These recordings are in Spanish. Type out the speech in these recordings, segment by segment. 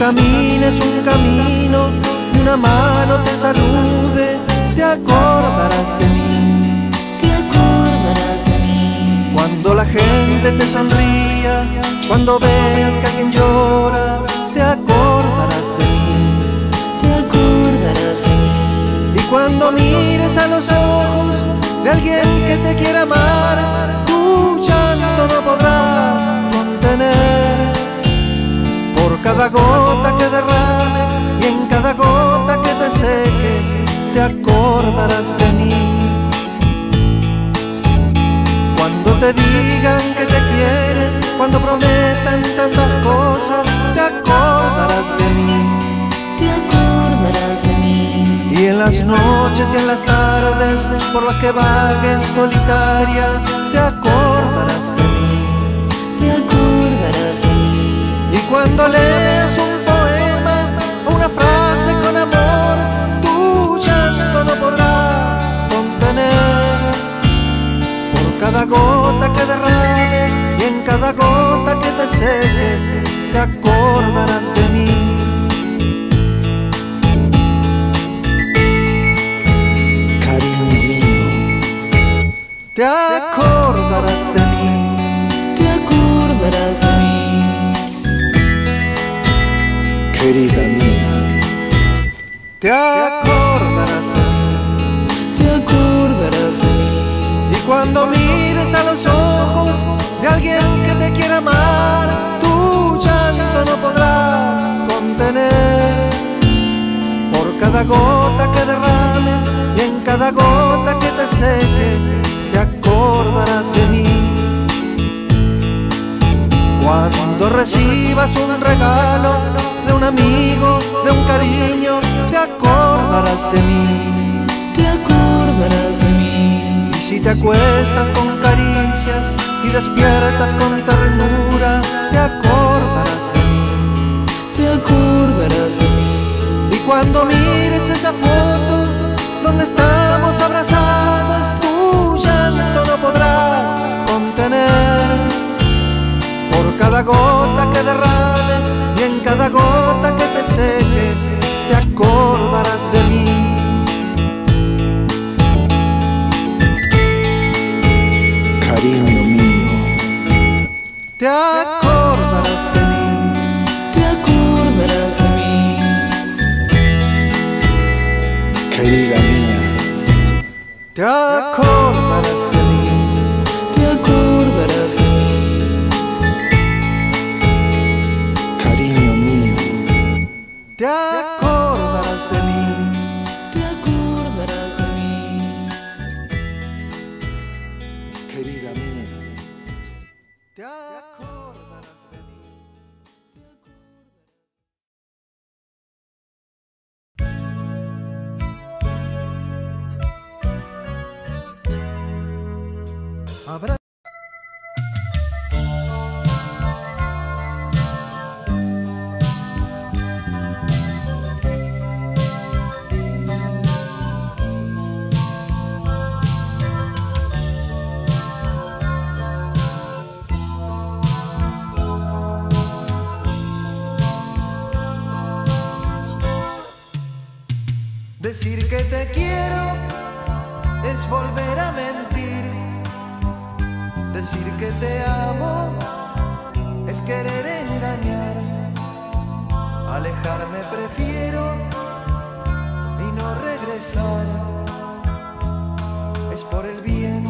camines un camino y una mano te salude, te acordarás de mí. Te acordarás de mí. Cuando la gente te sonría, cuando veas que alguien llora, te acordarás de mí. Te acordarás de mí. Y cuando mires a los ojos de alguien que te quiera amar, tu llanto no podrás contener. Por cada gota que derrames y en cada gota que te seques, te acordarás de mí. Cuando te digan que te quieren, cuando prometan tantas cosas, te acordarás de mí. Te acordarás de mí. Y en las noches y en las tardes por las que vagues solitaria, te acordarás de mí. Te acordarás de mí. Y cuando leas un poema o una frase con amor, tu llanto no podrás contener. Por cada gota que derrames y en cada gota que te seques, te acordarás de mí. Cariño mío, Te acordarás de mí. Te acordarás de mí. querida mía, Te acordarás de mí. Te acordarás de mí. Y cuando mires a los ojos de alguien que te quiera amar, tu llanto no podrás contener. Por cada gota que derrames y en cada gota que te seques, te acordarás de mí. Cuando recibas un regalo de un amigo, de un cariño, te acordarás de mí. Te acordarás de mí. Y si te acuestas con caricias y despiertas con ternura, te acordarás de mí. Te acordarás de mí. Y cuando mires esa foto donde estamos abrazados, tu llanto no podrás contener. Por cada gota que derrames y en cada gota que te seques, te acordarás de mí. cariño mío, Te acordarás de mí. Te acordarás de mí. querida mía, Te acordarás de mí. Te acordarás de mí. cariño mío, Te acordarás de mí. Te acordarás de mí. querida mía. Te acordarás de mí. Habrá decir que te quiero es volver a mentir. Decir que te amo es querer engañar. Alejarme prefiero y no regresar. Es por el bien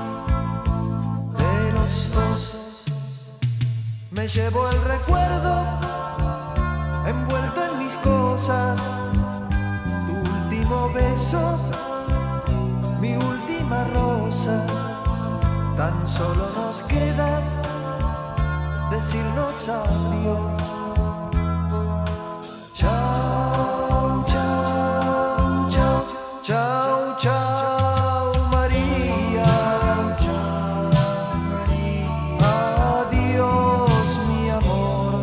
de los dos. Me llevo el recuerdo envuelto en mis cosas. Tu último beso, mi última rosa. Tan solo nos queda decirnos adiós. Chao, chao, chao, chao, chao, María. Adiós, mi amor.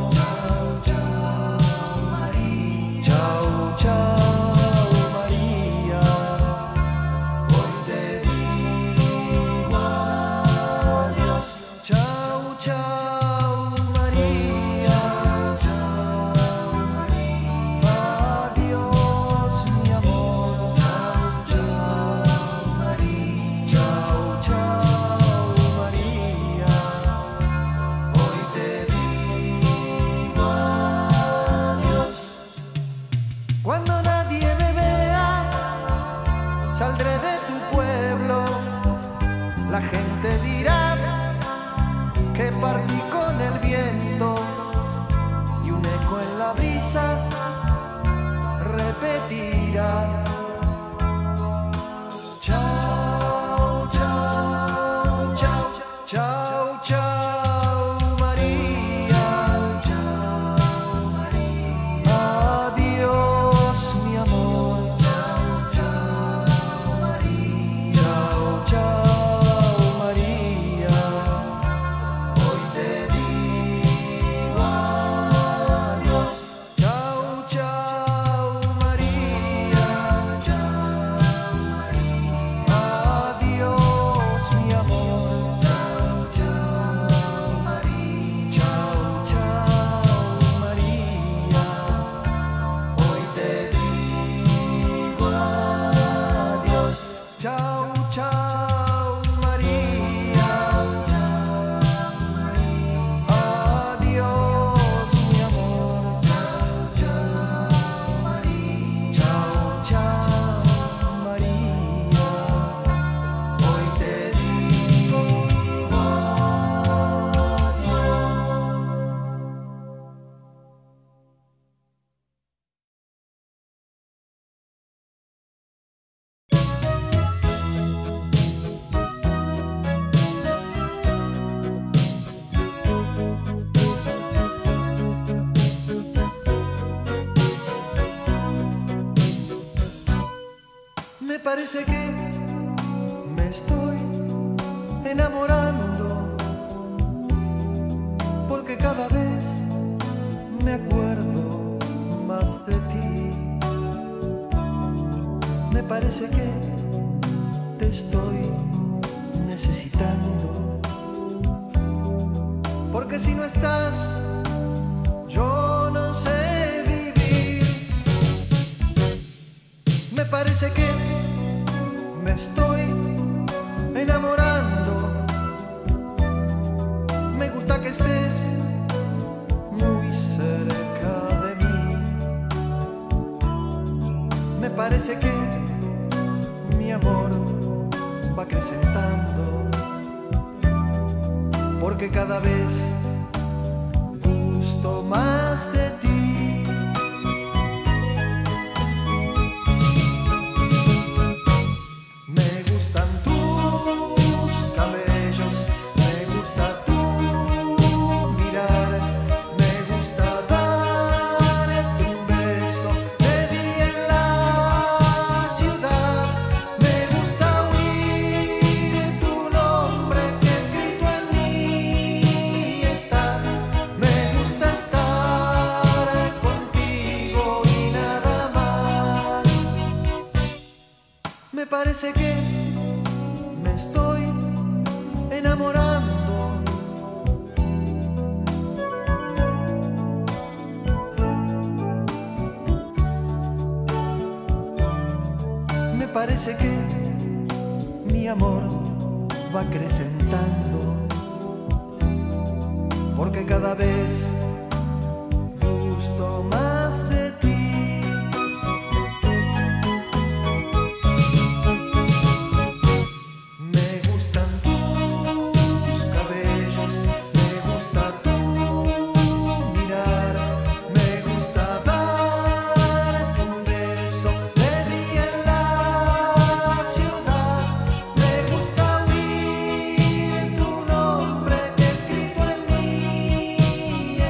Chao, chao, María. Hoy te digo adiós. Chao, chao, María. la brisa repetirá. Chao, chao, chao, chao, chao, María. Chao, María. Adiós, mi amor. Chao, chao, María. Chao, chao, María. Hoy te digo adiós. Chao, chao, María. Chao, María. Adiós, mi amor. Chao, chao, María. Chao, chao, María. Hoy te digo adiós. Chao, chao, María. Adiós, mi amor. Chao, María. Chao, chao, María. Hoy te digo me parece que me estoy enamorando, porque cada vez me acuerdo más de ti. Me parece que te estoy necesitando, porque si no estás, yo no sé vivir. Me parece que me estoy enamorando. Me gusta que estés muy cerca de mí. Me parece que mi amor va acrecentando, porque cada vez gusto más de ti. Me gustan tus cabellos, me gusta tu mirar, me gusta darte un beso, te vi en la ciudad, me gusta oír tu nombre que escrito en mí está, me gusta estar contigo y nada más. Me parece que me estoy enamorando. Me parece que mi amor va acrecentando, porque cada vez gusto más de ti. Me gustan tus cabellos, me gusta tu mirar, me gusta darte un beso, te vi en la ciudad, me gusta oír tu nombre que escrito en mí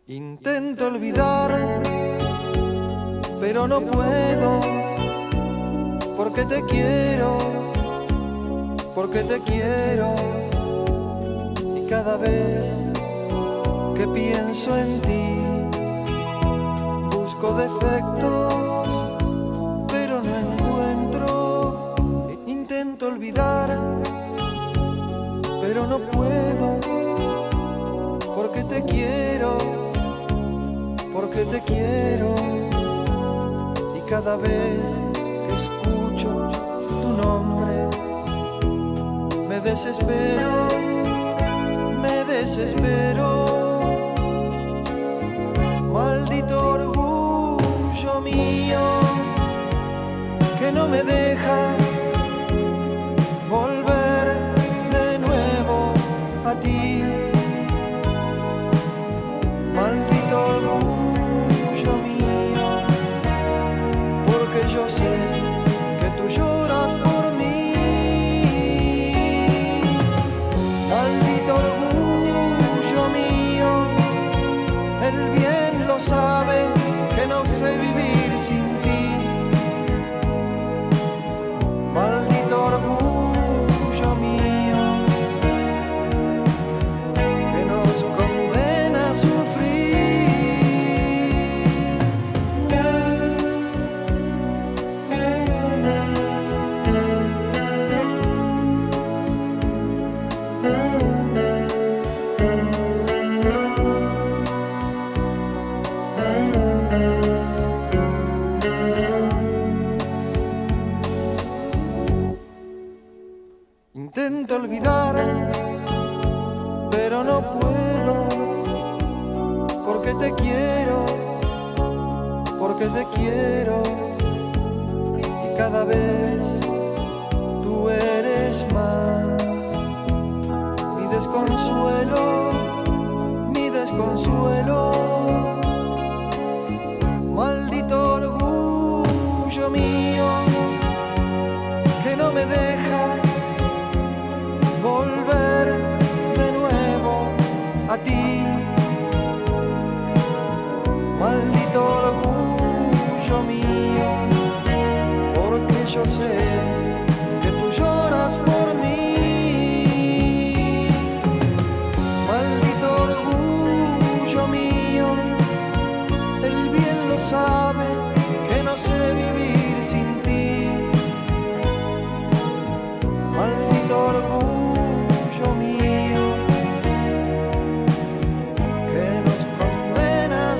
Intento olvidar, pero no puedo, porque te quiero, y cada vez que pienso en ti, busco defectos, pero no encuentro. Intento olvidar, pero no puedo, porque te quiero, y cada vez que escucho tu nombre me desespero, maldito orgullo mío que no me deja volver de nuevo a ti. Maldito orgullo mío, porque yo sé que tú lloras por mí. Maldito orgullo mío, él bien lo sabe, que no sé vivir sin ti. Maldito orgullo mío, que nos condena a intento olvidar, pero no puedo, porque te quiero, y cada vez tú eres más mi desconsuelo, maldito orgullo mío que no me deja volver de nuevo a ti. Maldito orgullo mío, porque yo sé que tú lloras por mí. Maldito orgullo mío, él bien lo sabe, que no sé vivir sin ti. Maldito orgullo mío, que nos condena a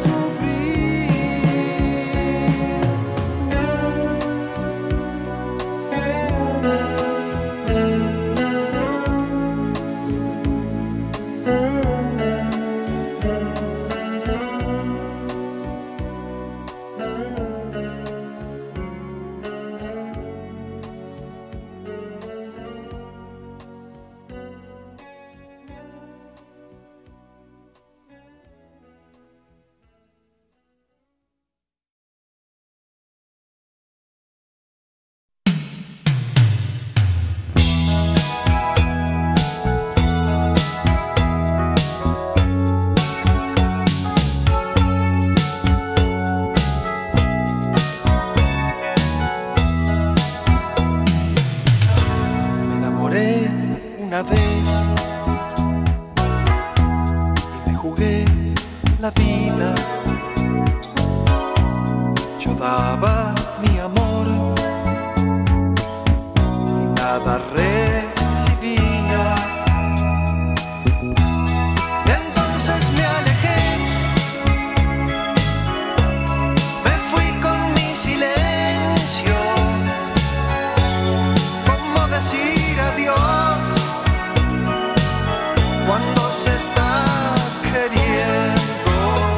una vez y me jugué la vida. Yo daba mi amor y nada recibía. Entonces me alejé, me fui con mi silencio. ¿Cómo decir adiós cuando se está queriendo?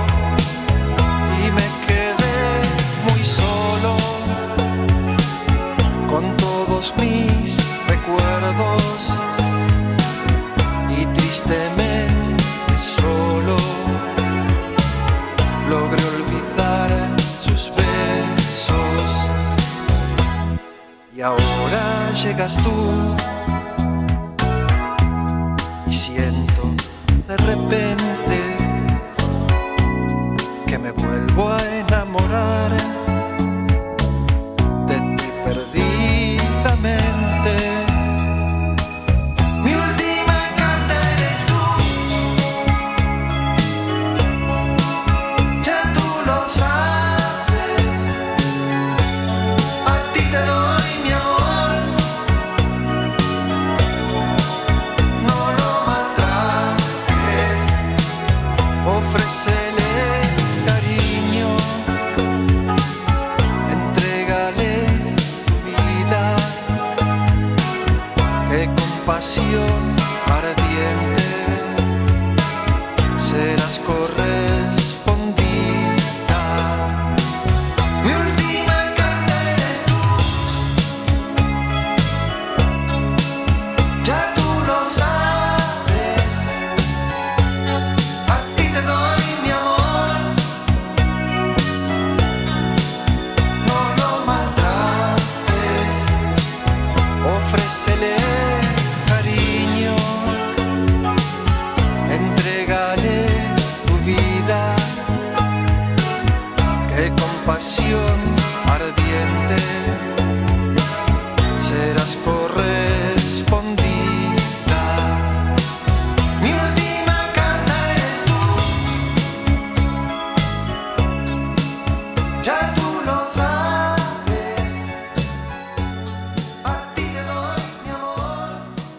Y me quedé muy solo con todos mis recuerdos. serás correspondida. Mi última carta eres tú, ya tú lo sabes. A ti te doy mi amor, no lo maltrates, ofrécele cariño, entrégale tu vida, que con pasión ardiente serás correspondida. Mi última carta eres tú, ya tú lo sabes. A ti te doy mi amor.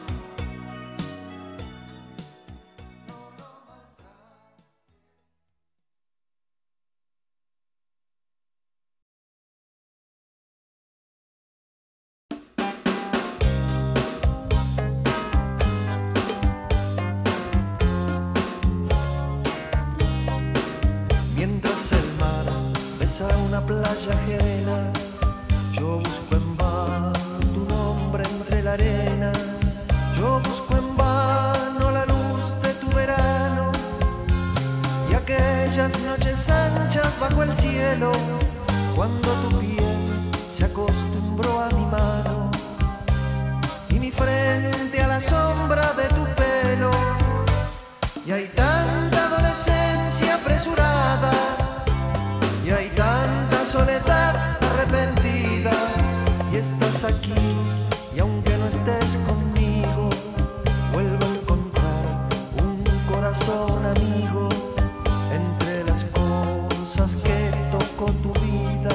Mientras el mar besa una playa ajena, yo busco en vano tu nombre entre la arena. Yo busco en vano la luz de tu verano y aquellas noches anchas bajo el cielo, cuando tu piel se acostumbró a mi mano y mi frente a la sombra de tu pelo. Y hay tanta adolescencia apresurada, y hay tanta soledad arrepentida, y estás aquí, y aunque no estés conmigo, vuelvo a encontrar un corazón amigo entre las cosas que tocó tu vida.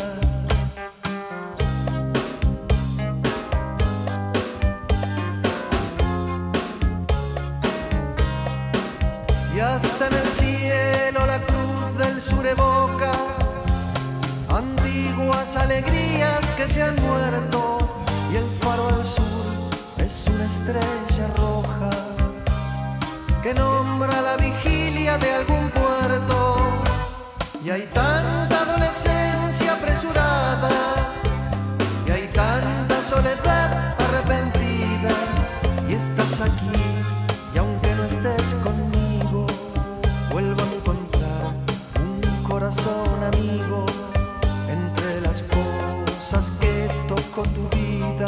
Y hasta en el cielo la cruz del sur evoca antiguas alegrías que se han muerto, y el faro al sur es una estrella roja que nombra la vigilia de algún puerto. Y hay tanta adolescencia apresurada, y hay tanta soledad arrepentida, y estás aquí, y aunque no estés conmigo, vuelvo a encontrar un corazón amigo entre las cosas que tocó tu vida.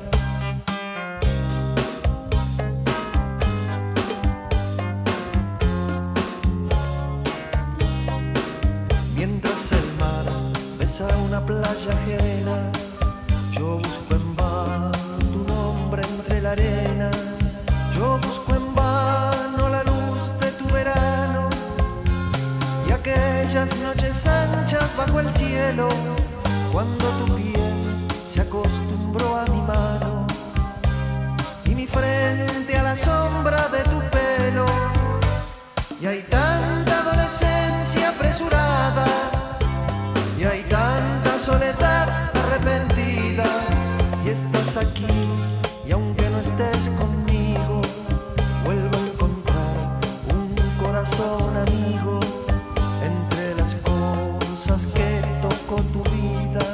Mientras el mar besa una playa ajena, yo busco en vano tu nombre entre la arena. Yo busco en vano la luz de tu verano y aquellas noches anchas bajo el cielo, cuando tu piel se acostumbró a mi mano y mi frente a la sombra de tu pelo. Y hay tanta adolescencia apresurada, y hay tanta soledad arrepentida, y estás aquí, y aunque no estés conmigo, vuelvo a encontrar un corazón amigo entre las cosas que tocó tu vida.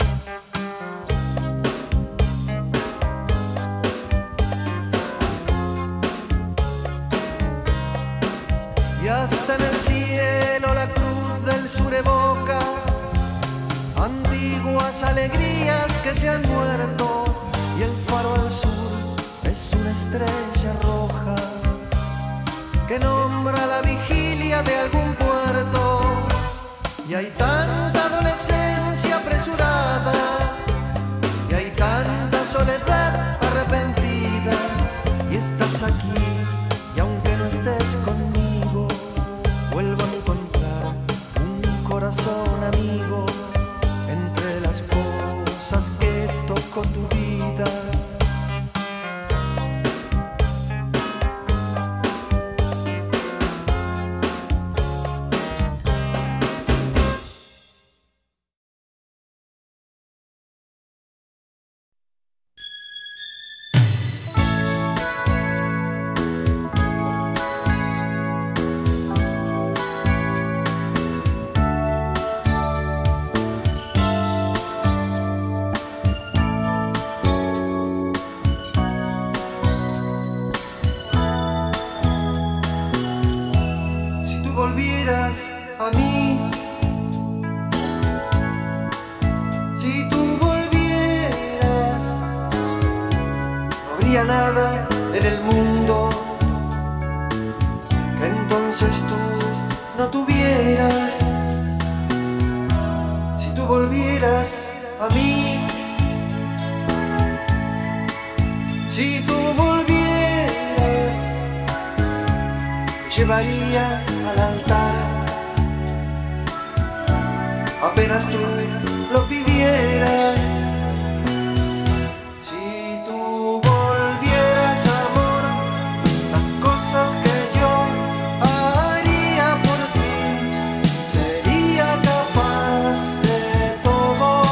Y hasta en el cielo la cruz del sur evoca antiguas alegrías que se han muerto, y el faro al sur es una estrella roja que nombra la vigilia de algún puerto. Y hay tanta adolescencia apresurada, y hay tanta soledad arrepentida, y estás aquí, y aunque no estés conmigo, vuelvo a encontrar un corazón amigo entre las cosas que tocó tu vida. volvieras a mí, si tú volvieras, no habría nada en el mundo que entonces tú no tuvieras. Si tú volvieras a mí, si tú volvieras, me llevaría al altar apenas tú lo pidieras. Si tú volvieras, amor, las cosas que yo haría por ti, sería capaz de todo.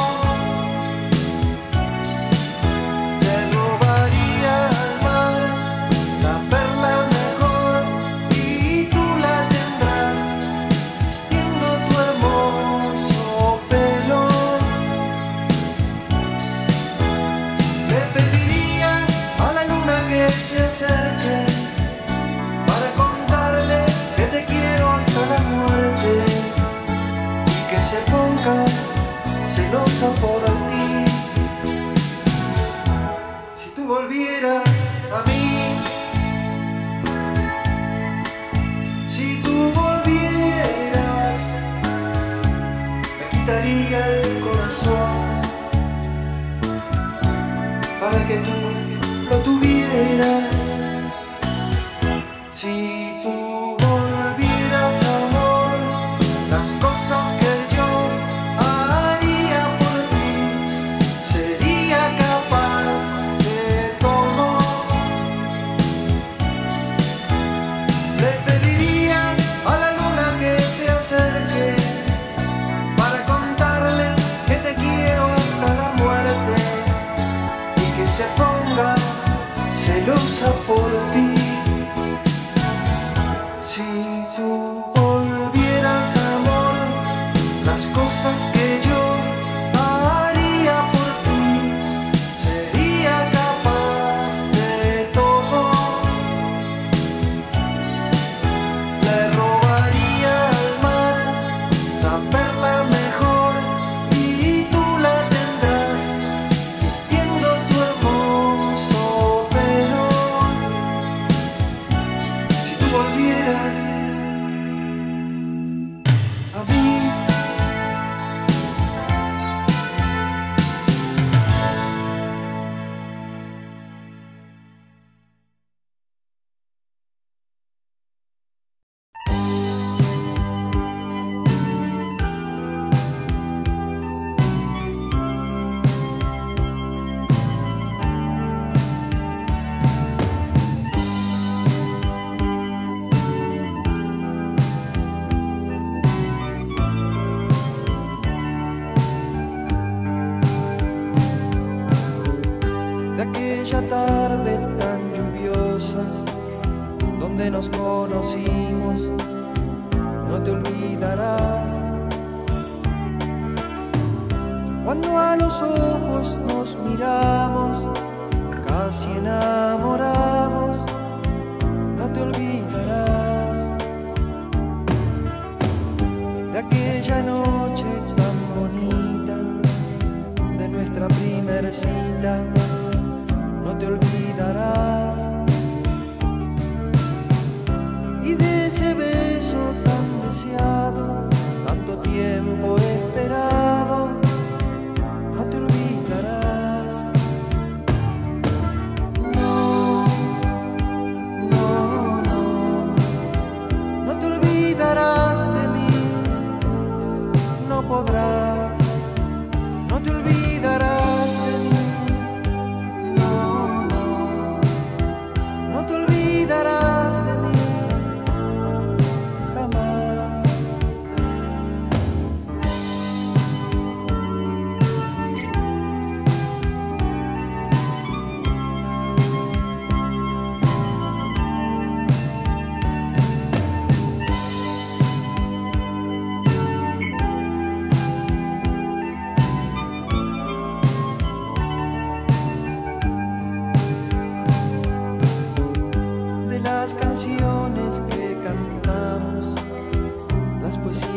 Te robaría al mar la perla mejor y tú la tendrás vistiendo tu hermoso pelo. Le pediría a la luna que se acerque para contarle que te quiero hasta la muerte y que se ponga celosa por ti. Si tú volvieras a mí, si tú volvieras, me quitaría el corazón para que tú lo tuvieras. Si tú volvieras, amor, las cosas que yo haría por ti, sería capaz de todo. Le pediría a la luna que se acerque para contarle que te quiero hasta la muerte y que se ponga celosa por ti. Si tú volvieras, amor, las cosas que yo haría por ti, sería capaz de todo. Le robaría al mar la perla mejor y tú la tendrás vistiendo tu hermoso pelo. Si tú volvieras a mí, de aquella tarde tan lluviosa donde nos conocimos, no te olvidarás. Cuando a los ojos nos miramos, casi enamorados, no te olvidarás. De aquella noche tan bonita, de nuestra primer cita, no te olvidarás. Y de ese beso tan deseado, tanto tiempo esperado, no te olvidarás. No, no, no, no te olvidarás de mí.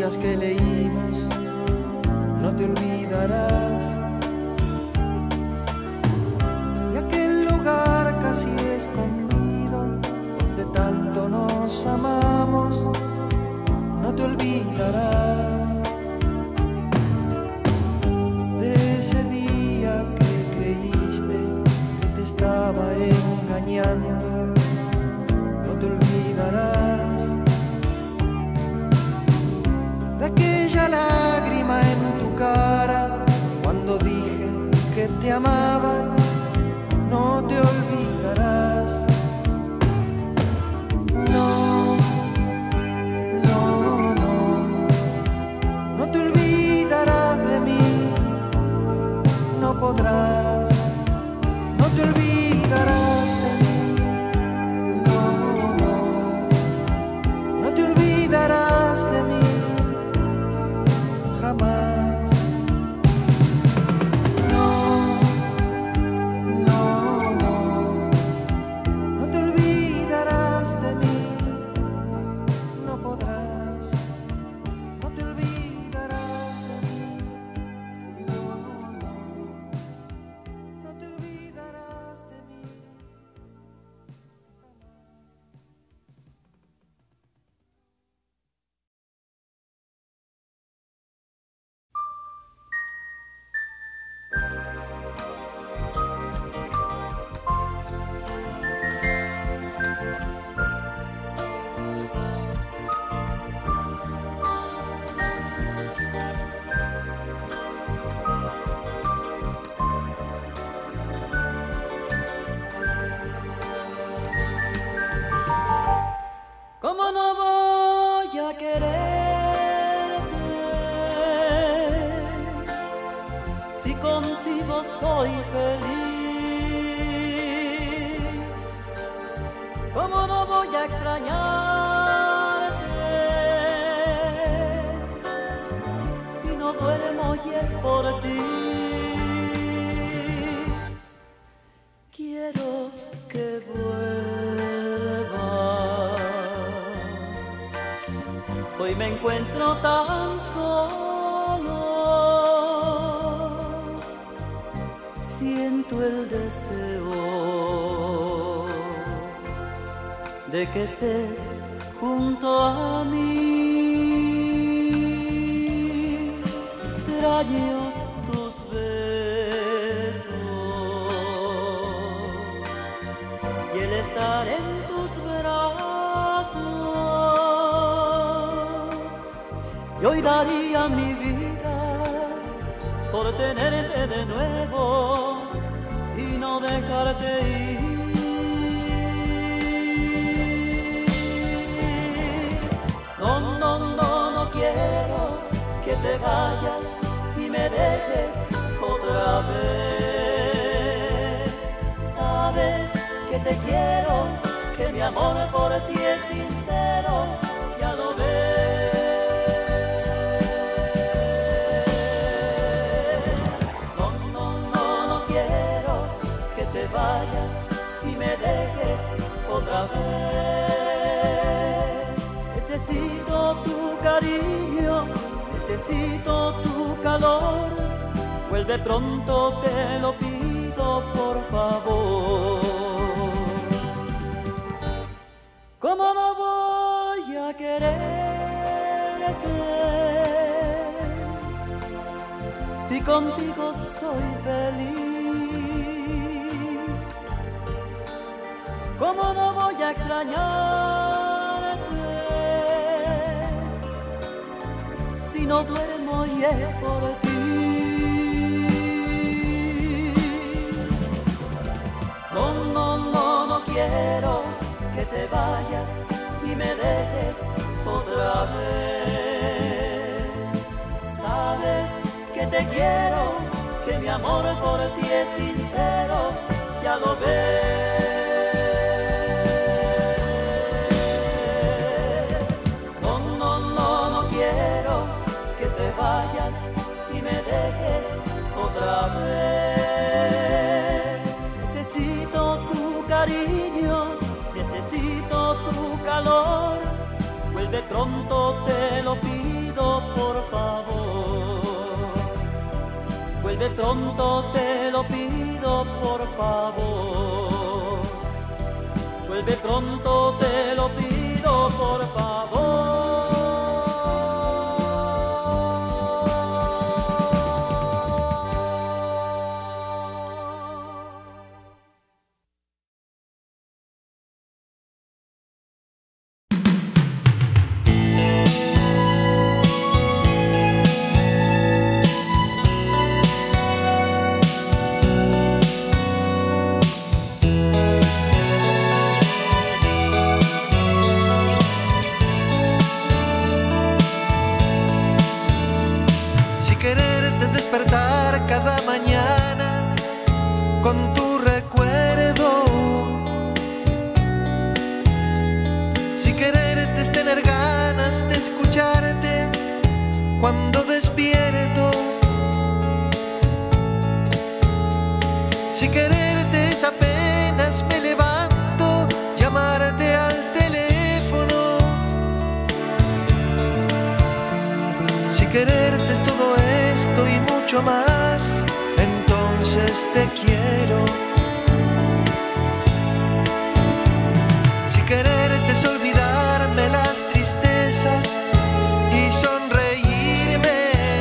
días que leímos, no te olvidarás de aquel lugar casi escondido donde tanto nos amamos, no te olvidarás de ese día que creíste que te estaba engañando, no te olvidarás de aquella lágrima en tu cara cuando dije que te amaba, no te olvidarás. No, no, no, no te olvidarás de mí, no podrás, no te olvidarás de mí, no, no, no te olvidarás de mí. Jamás. No, no, no, no te olvidarás de mí, no podrás, no te olvidarás de mí, no, no, no te olvidarás de mí. ¿Cómo no voy a quererte si contigo soy feliz? ¿Cómo no voy a extrañarte si no duermo y es por ti? Quiero que vuelvas. Hoy me encuentro tan solo, siento el deseo de que estés junto a mí. Extraño tus besos y el estar en tus brazos. Y hoy daría mi vida por tenerte de nuevo y no dejarte ir. No, no, no, no quiero que te vayas y me dejes otra vez. Sabes que te quiero, que mi amor por ti es sincero, ya lo ves. Vayas y me dejes otra vez. Necesito tu cariño, necesito tu calor. Vuelve pronto, te lo pido, por favor. ¿Cómo no voy a quererte si contigo soy feliz? ¿Cómo no voy a extrañarte si no duermo y es por ti? No, no, no, no quiero que te vayas y me dejes otra vez. Sabes que te quiero, que mi amor por ti es sincero, ya lo ves. Vayas y me dejes otra vez. Necesito tu cariño, necesito tu calor. Vuelve pronto, te lo pido, vuelve pronto, te lo pido por favor. Vuelve pronto, te lo pido por favor. Despertar cada mañana con tu recuerdo. Si quererte es tener ganas de escucharte cuando despierto. Si quererte es apenas me levanto, llamarte al teléfono. Si quererte es todo esto y mucho más, entonces te quiero. Si quererte es olvidarme las tristezas y sonreírme.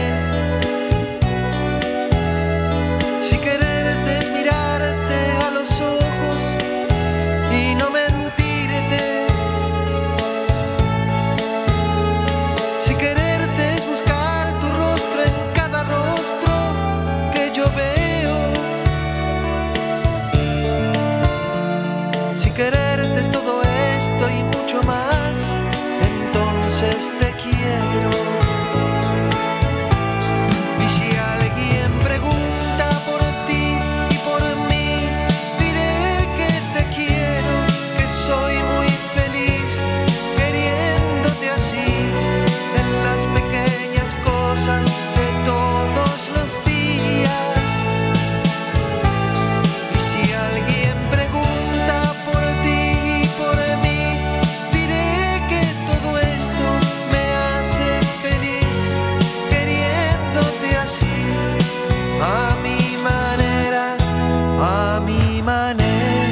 Si quererte es mirarte a los ojos y no mentirte. Si quererte es buscar tu rostro en cada rostro que yo veo. Si quererte es todo esto y mucho más, entonces te quiero. Y si alguien pregunta por ti y por mí, diré que te quiero, que soy muy feliz queriéndote así, en las pequeñas cosas de todos los días. Y si alguien pregunta por ti y por mí, diré que todo esto me hace feliz queriéndote así, a mi manera, a mi manera.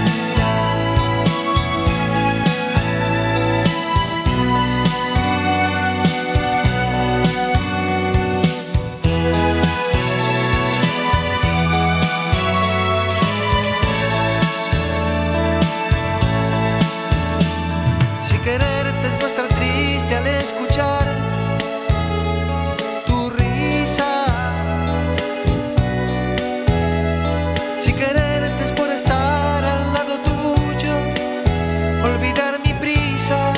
Si quererte es no estar triste al escuchar tu risa. Si quererte es por estar al lado tuyo, olvidar mi prisa.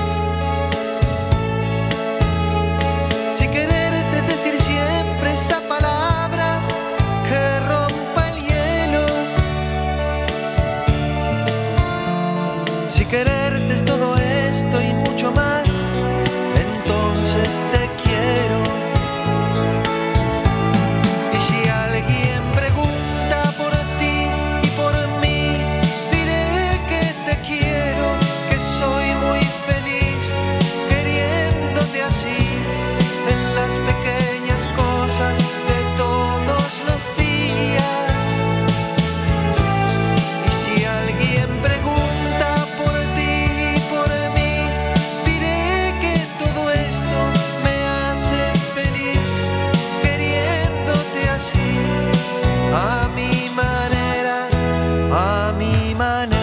Si quererte es decir siempre esa palabra que rompa el hielo. Si quererte es todo esto y mucho más, entonces te quiero. Y si alguien pregunta por ti y por mí, diré que te quiero, que soy muy feliz queriéndote así, en las pequeñas cosas de todos los días. Y si alguien pregunta por ti y por mí, diré que todo esto me hace feliz queriéndote así, a mi manera, a mi manera.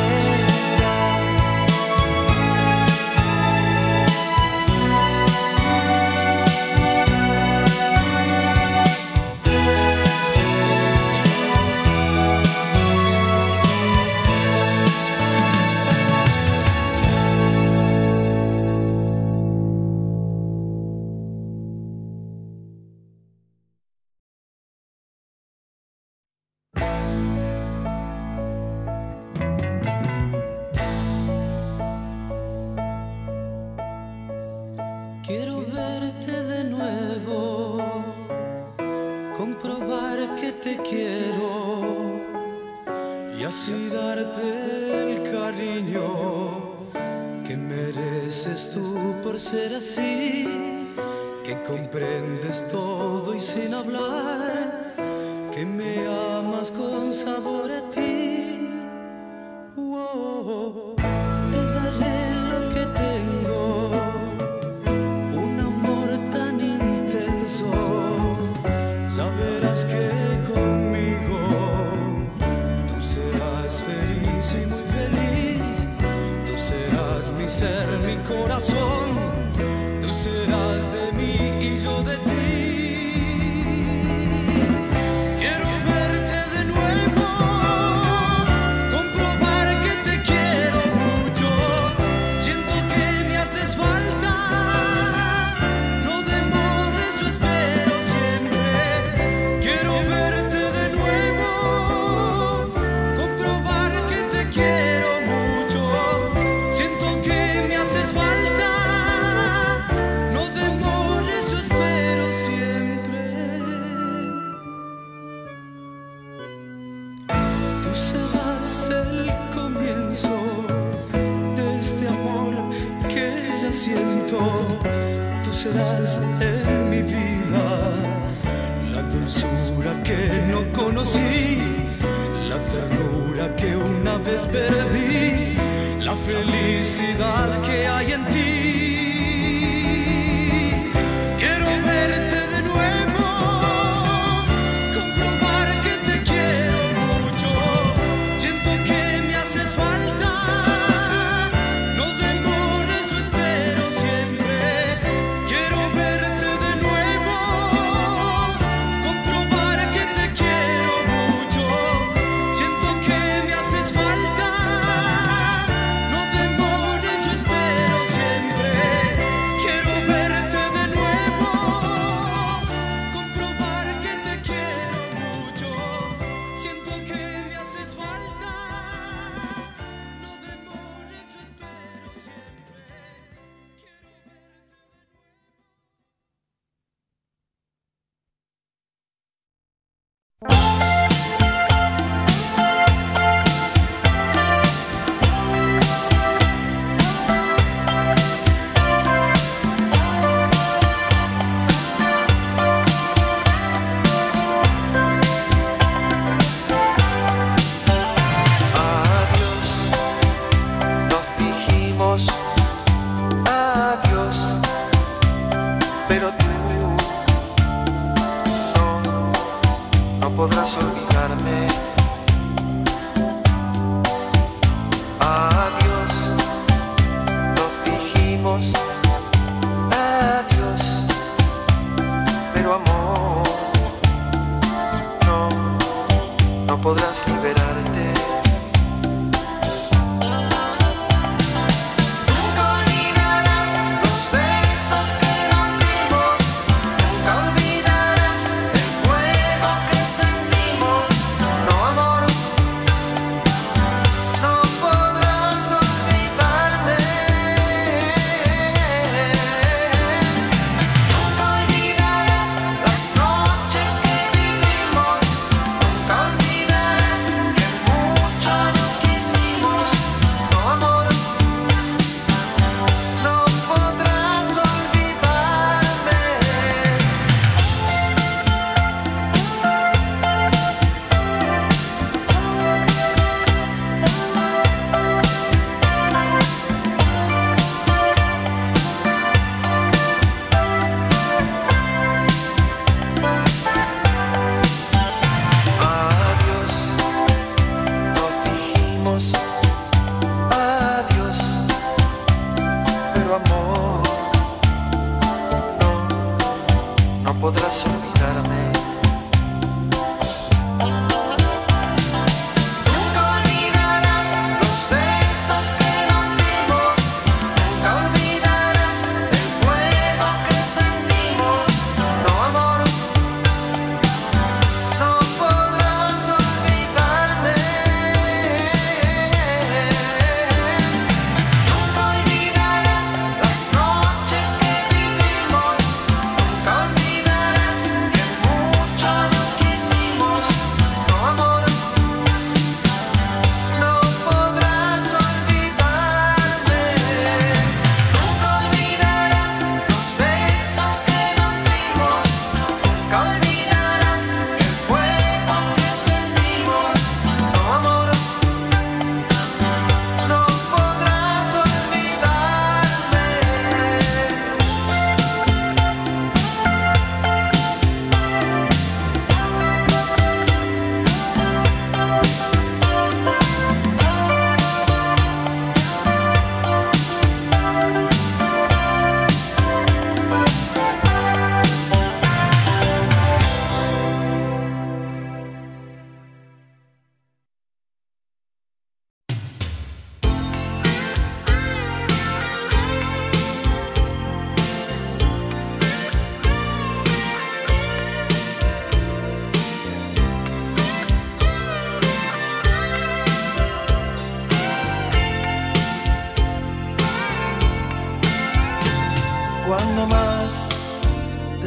Quiero verte de nuevo, comprobar que te quiero y así darte el cariño que mereces tú por ser así, que comprendes todo y sin hablar, que me amas con sabor a ti. Oh, te daré lo que tengo, un amor tan intenso. Saberás que conmigo tú serás feliz y muy feliz. Tú serás mi ser, mi corazón. Tú serás de mí y yo de ti. Tú serás en mi vida la dulzura que no conocí, la ternura que una vez perdí, la felicidad que hay en ti. Quiero verte de nuevo, comprobar que te quiero mucho. Siento que me haces falta. Mucho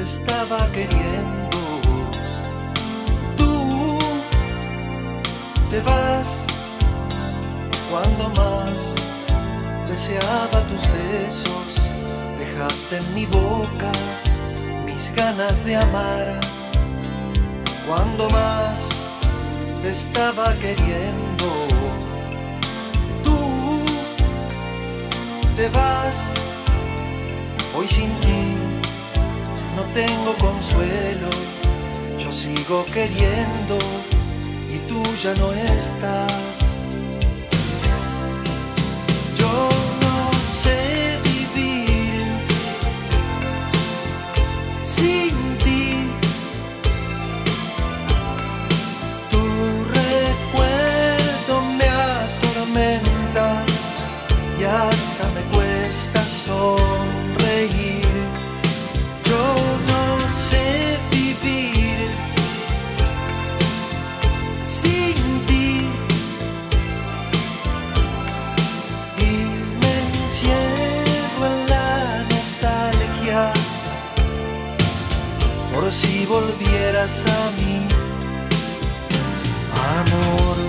estaba queriendo. Tú te vas cuando más deseaba tus besos. Dejaste en mi boca mis ganas de amar. Cuando más te estaba queriendo. Tú te vas. Hoy sin ti no tengo consuelo. Yo sigo queriendo y tú ya no estás. Yo no sé vivir sin ti. Tu recuerdo me atormenta y hasta me cuesta sonreír. Yo no sé vivir sin ti y me encierro en la nostalgia por si volvieras a mí, amor.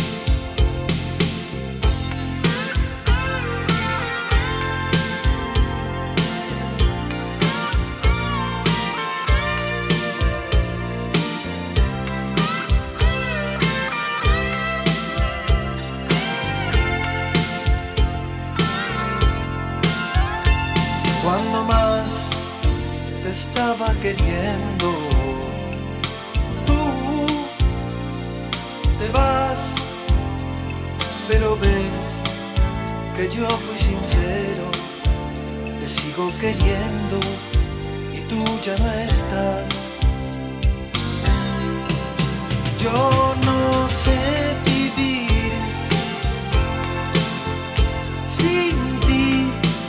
Cuando más te estaba queriendo, tú te vas, pero ves que yo fui sincero, te sigo queriendo y tú ya no estás. Yo no sé vivir sin ti.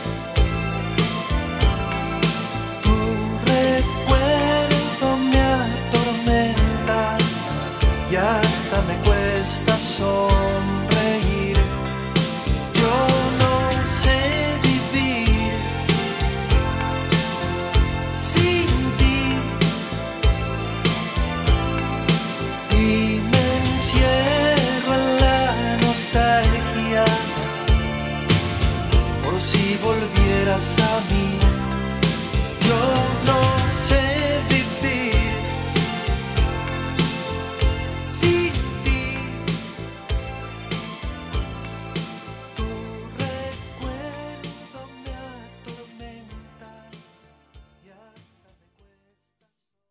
Y hasta me cuesta sonreír. Yo no sé vivir sin ti y me encierro en la nostalgia por si volvieras a mí. Yo no sé vivir sin ti. Tu recuerdo me atormenta y hasta me cuesta.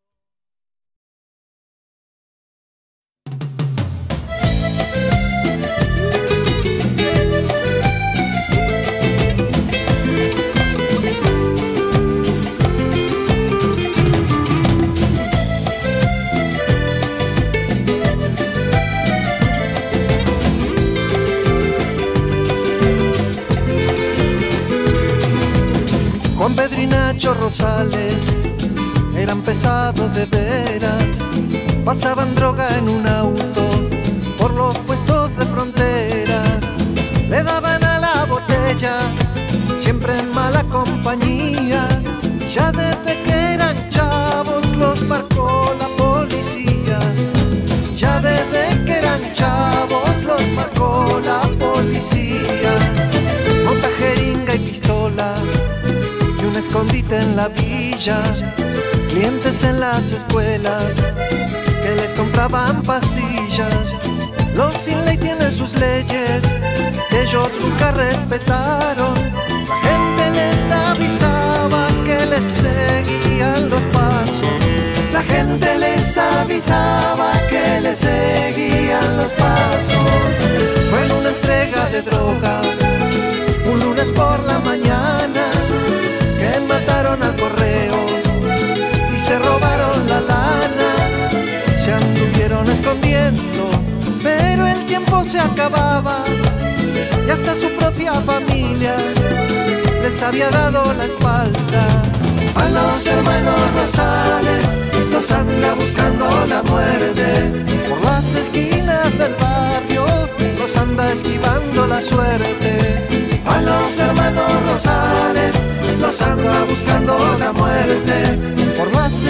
Juan Pedro y Nacho Rosales eran pesados de veras, pasaban droga en un auto por los puestos de frontera, le daban a la botella, siempre en mala compañía, ya desde que eran chavos los marcó la policía, ya desde que eran chavos los marcó la policía, monta jeringa y pistola, un escondite en la villa, clientes en las escuelas que les compraban pastillas. Los sin ley tienen sus leyes que ellos nunca respetaron. La gente les avisaba que les seguían los pasos. La gente les avisaba que les seguían los pasos. Fue en una entrega de droga un lunes por la mañana que mataron al correo y se robaron la lana. Se anduvieron escondiendo, pero el tiempo se acababa y hasta su propia familia les había dado la espalda. A los hermanos Rosales los anda buscando la muerte, por las esquinas del barrio los anda esquivando la suerte. A los hermanos Rosales los anda buscando la muerte, por las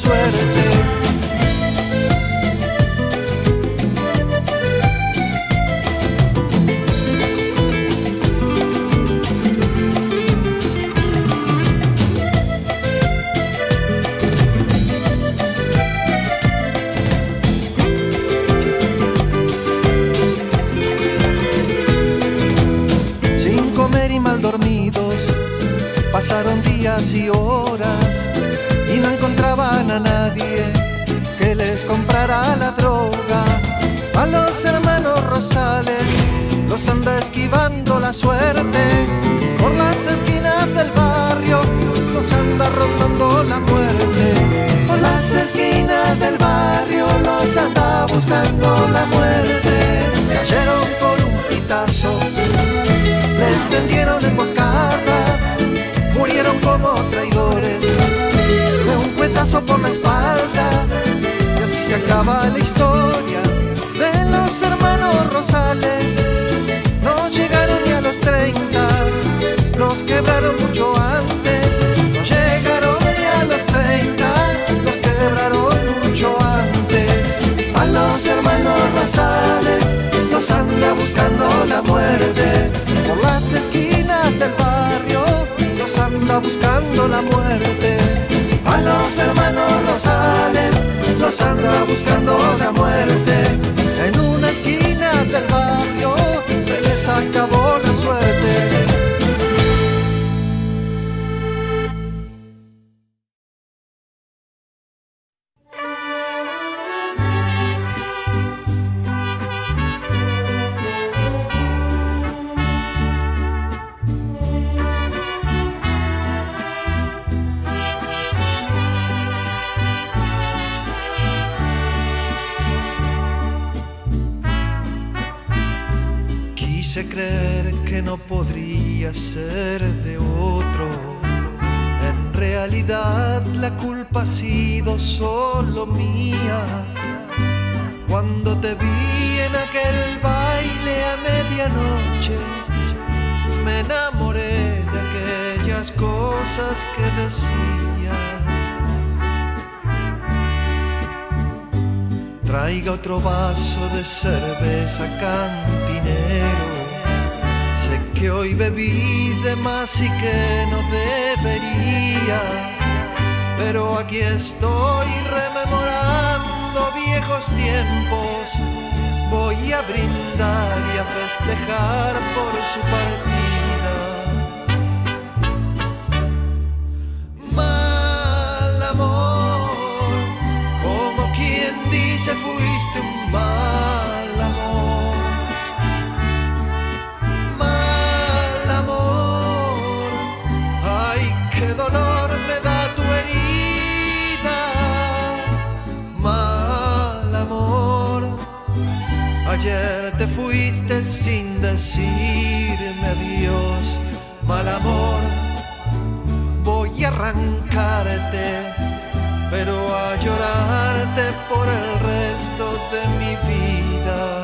suerte. Mal dormidos, pasaron días y horas y no encontraban a nadie que les comprara la droga. A los hermanos Rosales los anda esquivando la suerte, por las esquinas del barrio los anda rondando la muerte. Por las esquinas del barrio los anda buscando la muerte. Cayeron por un pitazo, les tendieron emboscada, murieron como traidores de un cuetazo por la espalda. Y así se acaba la historia de los hermanos Rosales. No llegaron ni a los 30, los quebraron mucho antes. No llegaron ni a los 30, los quebraron mucho antes. A los hermanos Rosales los anda buscando la muerte. Por las esquinas del barrio los anda buscando la muerte. A los hermanos Rosales los anda buscando la muerte. En una esquina del barrio se les acabó la suerte. Quise creer que no podría ser de otro. En realidad la culpa ha sido solo mía. Cuando te vi en aquel baile a medianoche, me enamoré de aquellas cosas que decías. Traiga otro vaso de cerveza, cantinero. Sé que hoy bebí de más y que no debería, pero aquí estoy rememorando viejos tiempos. Voy a brindar y a festejar por su partida. Mal amor, como quien dice fuiste un mal amor. Mal amor, ay, qué dolor me da tu herida. Mal amor, ayer te fuiste sin decirme adiós. Mal amor, voy a arrancarte, pero a llorarte por el resto de mi vida.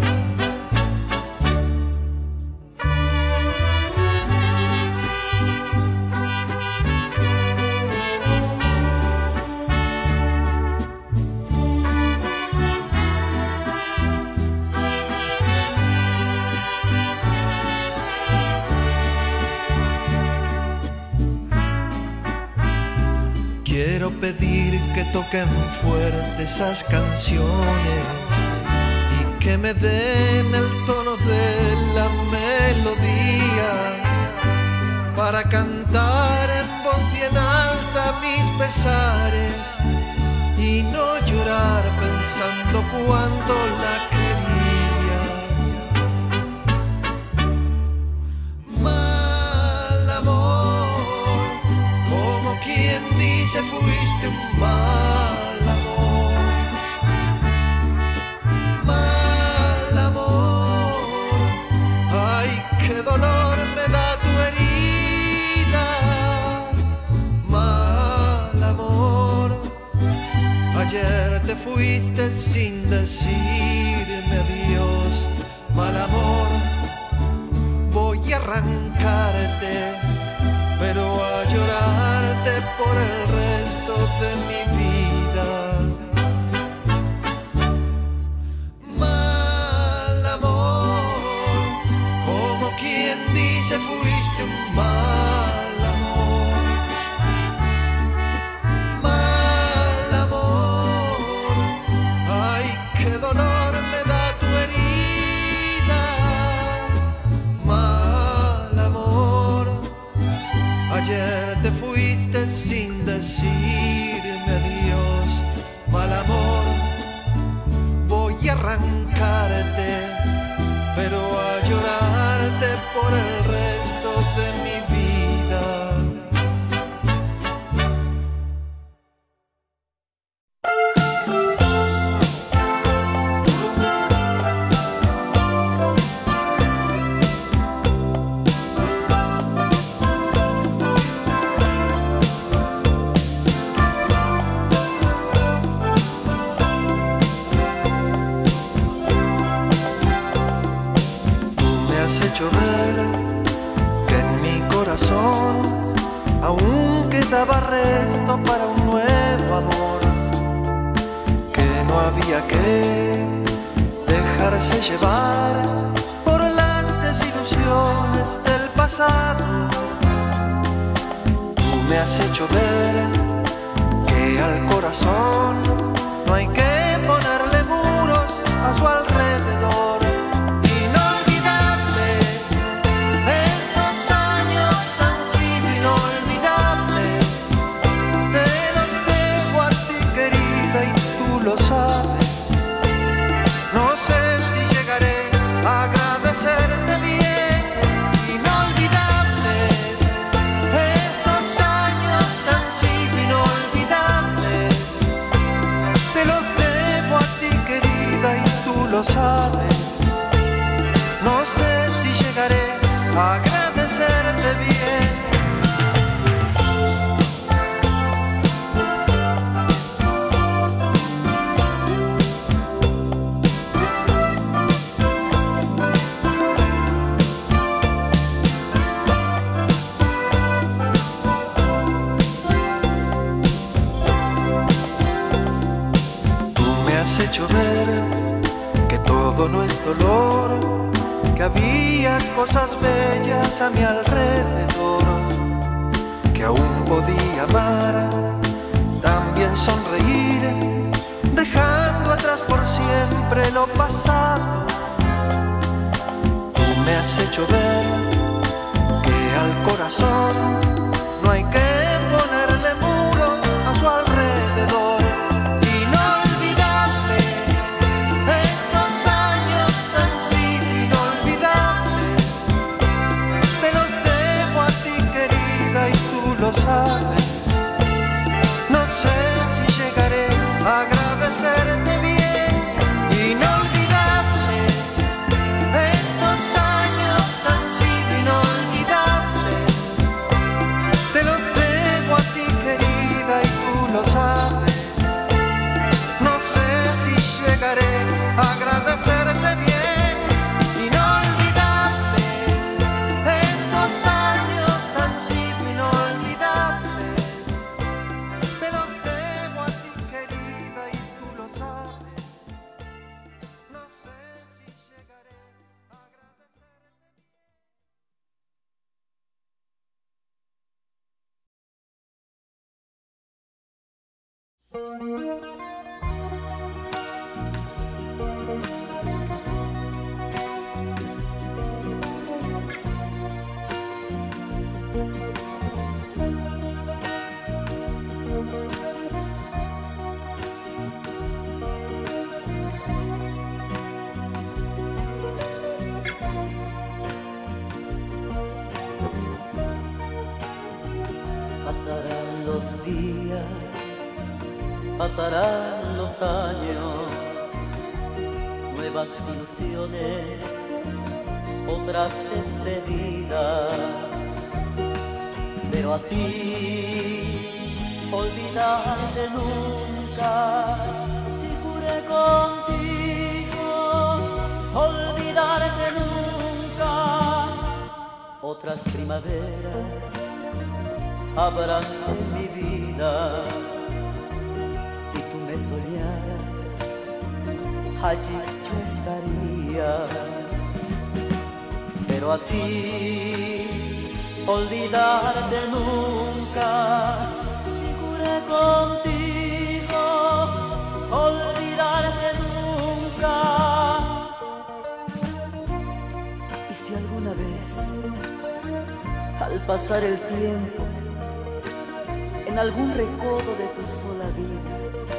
Quiero pedir que toquen fuerte esas canciones y que me den el tono de la melodía para cantar en voz bien alta mis pesares y no llorar pensando cuánto la quería. Mal amor, como quien dice fuiste un mal amor. Mal amor, ay, qué dolor me da tu herida. Mal amor, ayer te fuiste sin decirme adiós. Mal amor, voy a arrancarte, pero a llorarte por el resto de mi vida. te fuiste sin decirme adiós. Mal amor, voy a arrancarte, pero a llorarte por el resto de mi vida. Aún quedaba resto para un nuevo amor, que no había que dejarse llevar por las desilusiones del pasado. Tú me has hecho ver que al corazón no hay que ponerle muros a su alrededor. Lo sabes, no sé si llegaré a agradecerte bien. Inolvidables, estos años han sido inolvidables. Te los debo a ti, querida, y tú lo sabes. No sé si llegaré a agradecerte bien. Hecho ver que todo no es dolor, que había cosas bellas a mi alrededor, que aún podía amar, también sonreír, dejando atrás por siempre lo pasado. Tú me has hecho ver que al corazón no hay que ponerle muros a su alrededor. Lo sabes, no sé si llegaré a agradecerte bien. Inolvidables, estos años han sido inolvidables. Te los debo a ti, querida, y tú lo sabes. No sé si llegaré a agradecerte bien. Inolvidables, estos años han sido inolvidables. Te lo debo a ti, querida, y tú lo sabes. No sé si llegaré a agradecerte. Pasarán los días, pasarán los años, nuevas ilusiones, otras despedidas, pero a ti olvidarte nunca, si juré contigo, olvidarte nunca. Otras primaveras habrán en mi vida. Si tú me soñaras, allí yo estaría. Pero a ti olvidarte nunca, si juré contigo, olvidarte nunca. Y si alguna vez, al pasar el tiempo, algún recodo de tu sola vida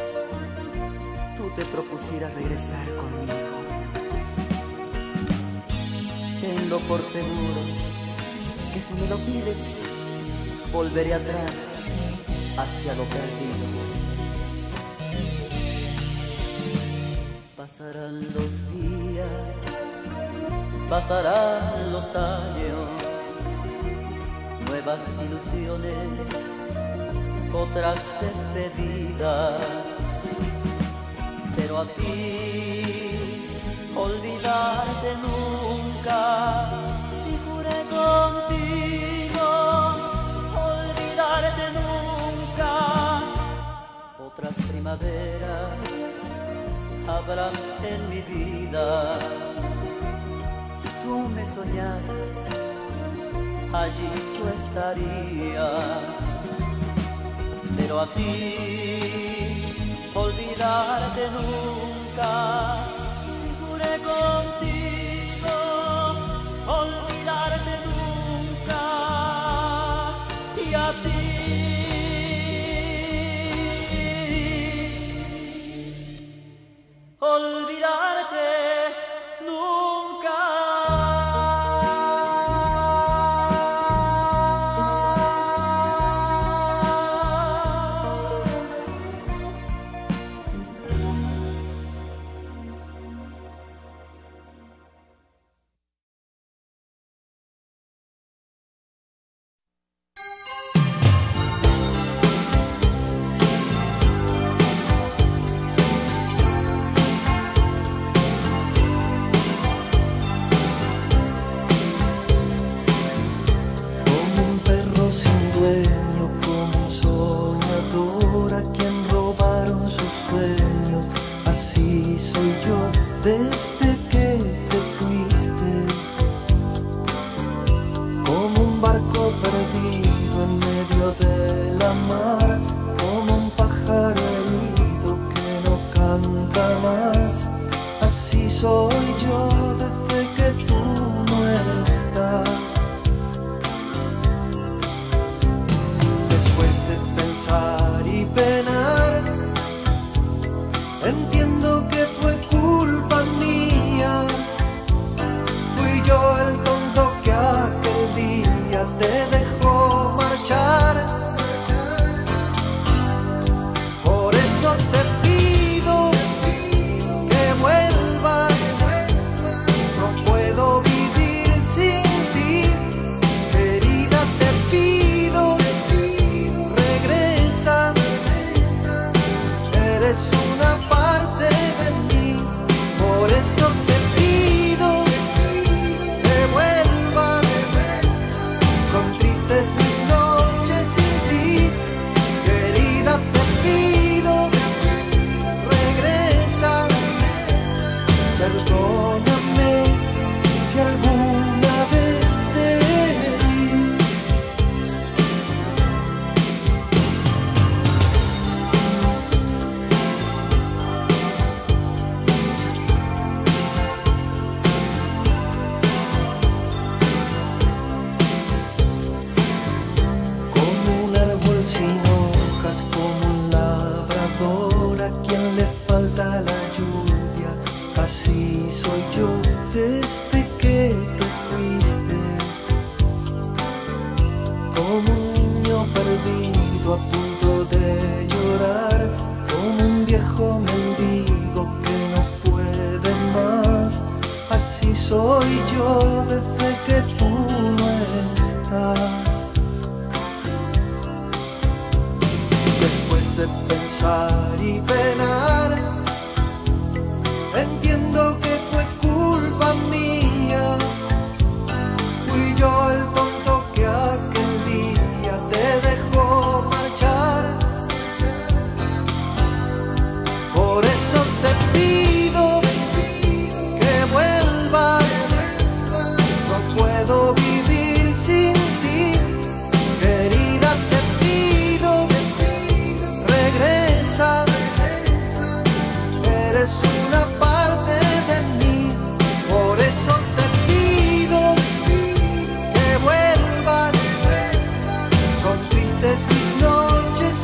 tú te propusieras regresar conmigo. Tenlo por seguro que si me lo pides, volveré atrás hacia lo perdido. Pasarán los días, pasarán los años, nuevas ilusiones, otras despedidas, pero a ti olvidarte nunca, si juré contigo, olvidarte nunca. Otras primaveras habrán en mi vida, si tú me soñaras, allí yo estaría, pero a ti olvidarte nunca, si juré contigo, olvidarte nunca, y a ti olvidarte nunca. Desde que te fuiste, como un barco perdido en medio de la mar, como un pájaro herido que no canta más. Así soy yo desde que tú no estás. Después de pensar y penar, entiendo que fue culpa mía. Fui yo el tonto que aquel día te dejó marchar. Por eso te pido que vuelvas. No puedo vivir sin ti. Querida, te pido, regresa. Eres una parte de mí. Por eso te pido que vuelvas. Son tristes mis noches sin ti. Querida, te pido, regresa. Perdóname si alguna vez te herí. Como un árbol sin hojas, como un labrador a quien le falta la lluvia. Así soy yo desde que te fuiste. Como un niño perdido a punto de llorar, como un viejo mendigo que no puede más. Así soy yo desde que tú no estás. Después de pensar y penar, entiendo que fue culpa mía. Fui yo el tonto que aquel día te dejó marchar. Por eso te pido que vuelvas. No puedo vivir sin ti. Querida, te pido, regresa. Eres una parte de mí. Por eso te pido que vuelvas. Son tristes mis noches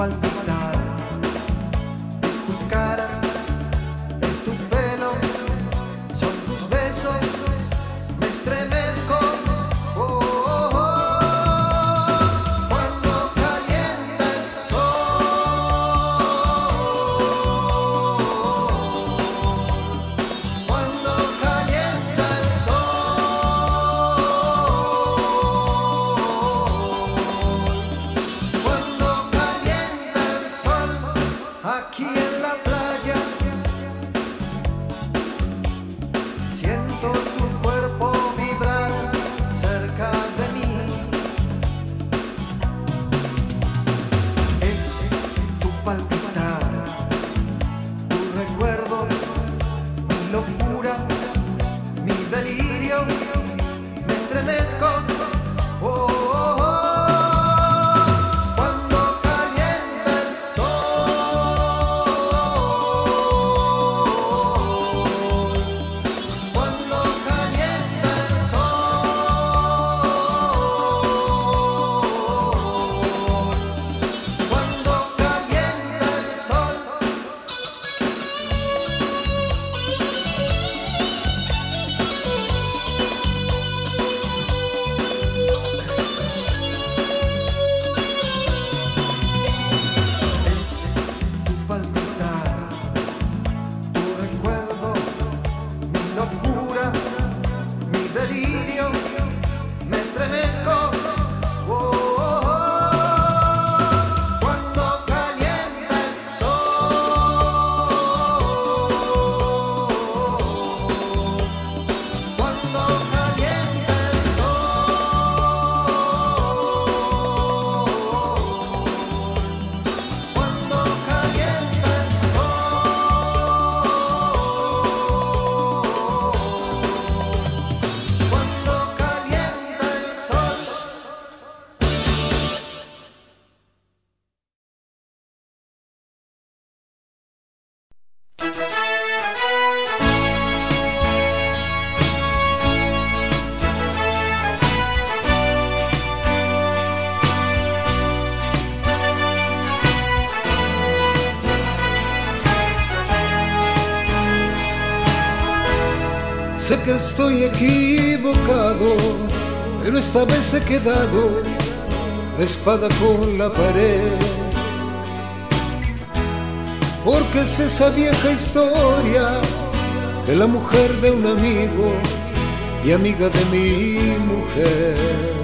palpitar, es tu cara, es tu pelo, son tus besos, me estremezco. Oh, oh, oh. Cuando calienta el sol, cuando calienta el sol, cuando calienta el sol, aquí en la playa, siento tu cuerpo vibrar cerca de mí. Es tu palpitar, tu recuerdo, mi locura, mi delirio, me estremezco. Oh, oh, oh. Cuando calienta el sol, cuando calienta el sol, cuando calienta el sol. Es tu palpitar, tu recuerdo, mi locura, mi delirio, me estremezco. Oh, oh, oh. Cuando calienta el sol, cuando calienta el sol, cuando calienta el sol, cuando calienta el sol. Sé que estoy equivocado, pero esta vez he quedado de espada con la pared. Porque es esa vieja historia de la mujer de un amigo y amiga de mi mujer.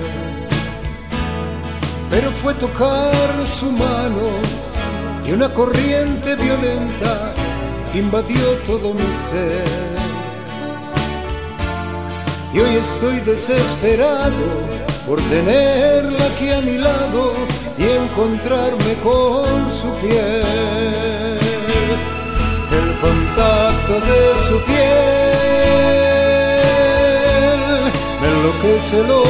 Pero fue tocar su mano y una corriente violenta invadió todo mi ser. Y hoy estoy desesperado por tenerla aquí a mi lado y encontrarme con su piel. El contacto de su piel me enloquece los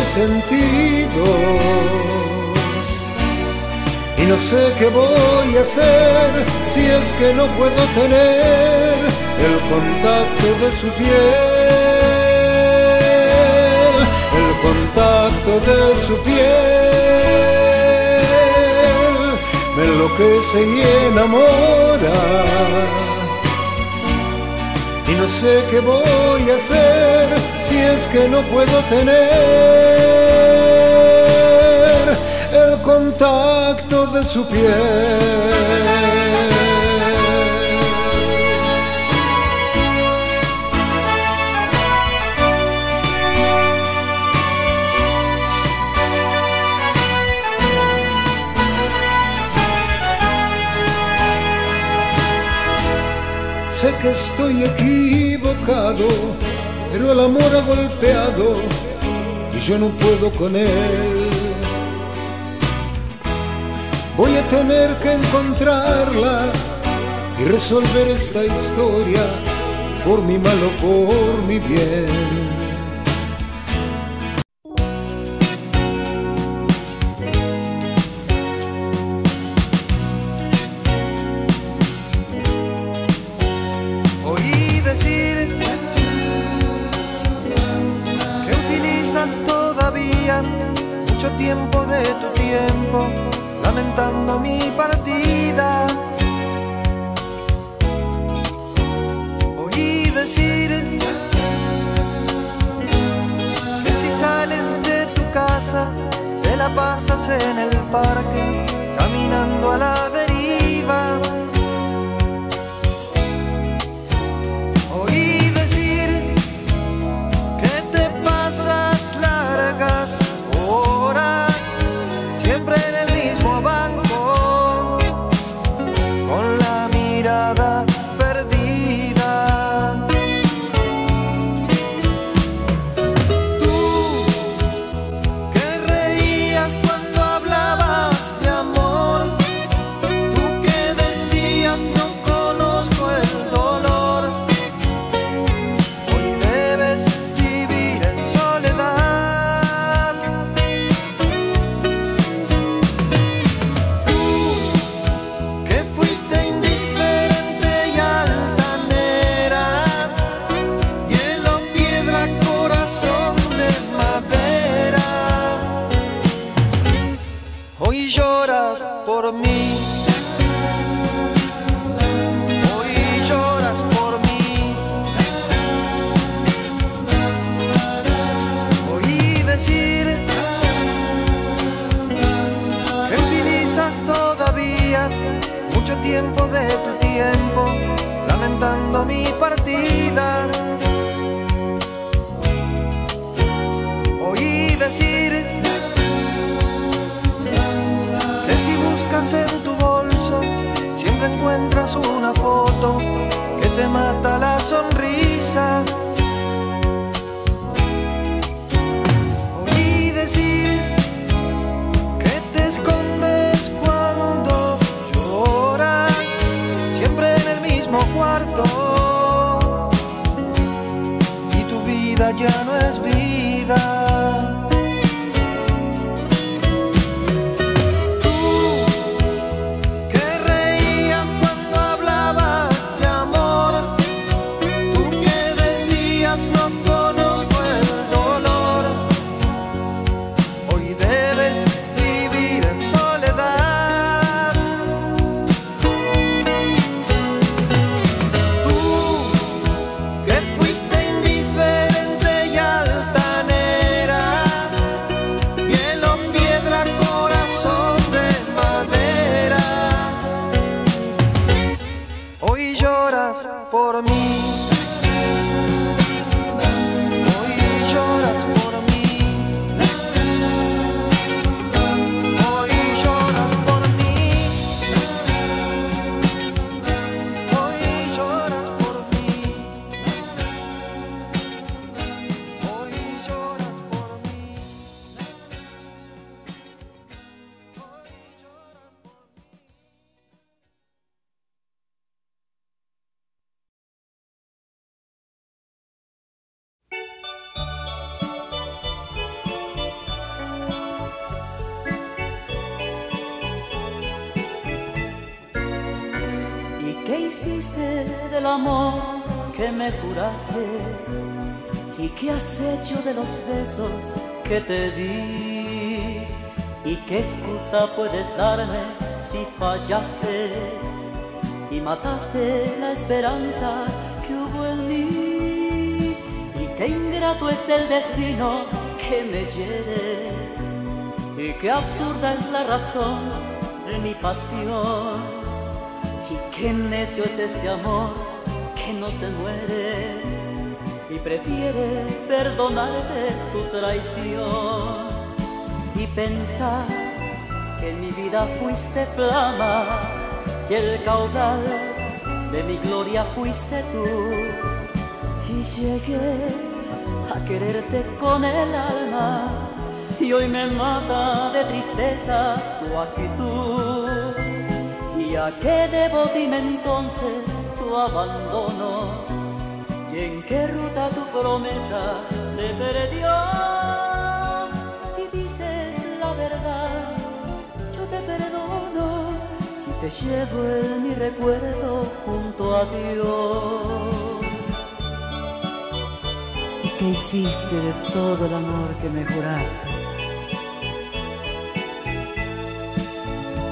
sentidos y no sé qué voy a hacer si es que no puedo tener el contacto de su piel. El contacto de su piel me enloquece y enamora y no sé qué voy a hacer si es que no puedo tener el contacto de su piel. Sé que estoy equivocado, pero el amor ha golpeado y yo no puedo con él. Voy a tener que encontrarla y resolver esta historia por mi mal o por mi bien. Oí decir que utilizas todavía mucho tiempo de tu tiempo, lamentando mi partida. Oí decir que si sales de tu casa te la pasas en el parque, caminando a la deriva. Oí decir que te pasas largas horas siempre en el mismo banco, con la mirada perdida. Tú que reías cuando hablabas de amor, tú que decías no conozco el dolor, hoy debes vivir en soledad. Tú que fuiste indiferente y altanera, hielo, piedra, corazón de madera, hoy lloras por mí. Hoy lloras por mí. Oí decir que utilizas todavía mucho tiempo de tu tiempo, lamentando mi partida. Oí decir que si buscas en tu bolso siempre encuentras una foto que te mata la sonrisa. Oí decir que te escondes cuando lloras, siempre en el mismo cuarto, y tu vida ya no es vida. Tú que reías cuando hablabas de amor, tú que decías no conozco el dolor, hoy debes vivir en soledad. Tú que fuiste indiferente y altanera, hielo, piedra, corazón de madera, hoy lloras por mí. Hoy lloras por mí. Hoy lloras por mí. Hoy lloras por mí. Hoy lloras por mí. ¿Y qué hiciste del amor que me juraste? ¿Y qué has hecho de los besos que te di? ¿Y qué excusa puedes darme si fallaste y mataste la esperanza que hubo en mí? ¿Y qué ingrato es el destino que me hiere? ¿Y qué absurda es la razón de mi pasión? Y qué necio es este amor que no se muere y prefiere perdonarte tu traición y pensar que en mi vida fuiste flama y el caudal de mi gloria fuiste tú. Y llegué a quererte con el alma y hoy me mata de tristeza tu actitud. ¿Y a qué debo, dime entonces, tu abandono? ¿Y en qué ruta tu promesa se perdió? Si dices la verdad, yo te perdono y te llevo en mi recuerdo junto a Dios. ¿Y qué hiciste de todo el amor que me juraste?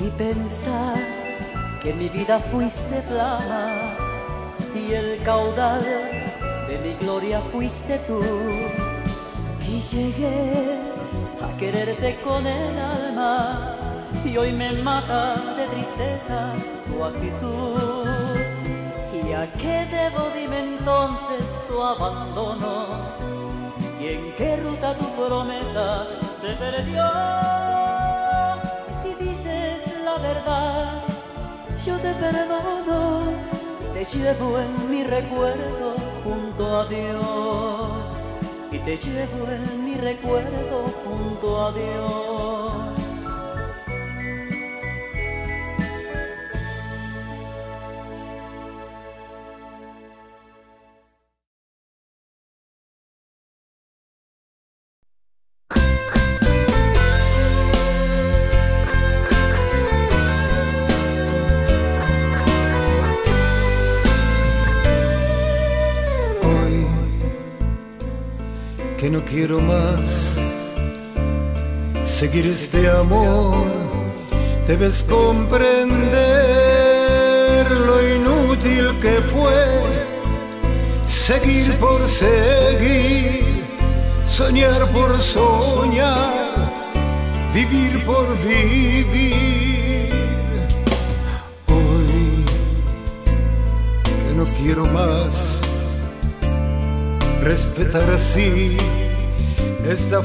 y pensar que mi vida fuiste flama y el caudal de mi gloria fuiste tú. Y llegué a quererte con el alma y hoy me mata de tristeza tu actitud. ¿Y a qué debo, dime entonces, tu abandono? ¿Y en qué ruta tu promesa se perdió? Y si dices la verdad, yo te perdono, te llevo en mi recuerdo junto a Dios. Y te llevo en mi recuerdo junto a Dios. Que no quiero más seguir este amor, debes comprender lo inútil que fue seguir por seguir, soñar por soñar, vivir por vivir. Hoy que no quiero más respetar así esta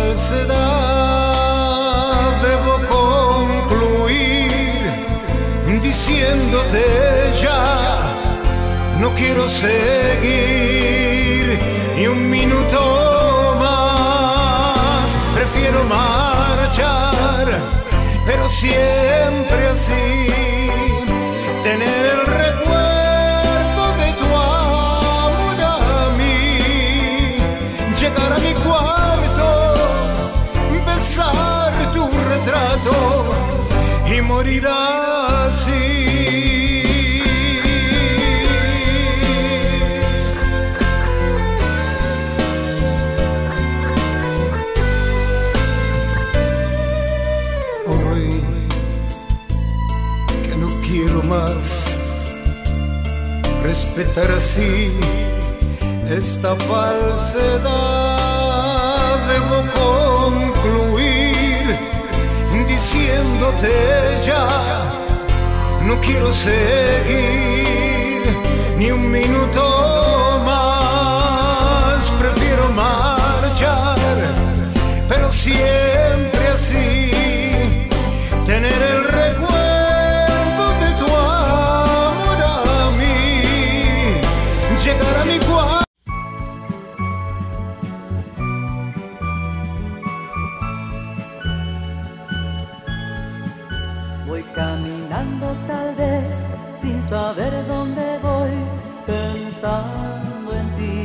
falsedad, debo concluir diciéndote ya, no quiero seguir ni un minuto más, prefiero marchar, pero siempre así, tener el recuerdo de tu amor a mí, llegar a mi cuarto, besar tu retrato y morir así. Hoy que no quiero más respetar así esta falsedad, debo concluir diciéndote ya, no quiero seguir ni un minuto más, prefiero marchar, pero siempre así, tener el recuerdo de tu amor a mí, llegar a mi cuarto. Voy caminando tal vez sin saber dónde voy, pensando en ti.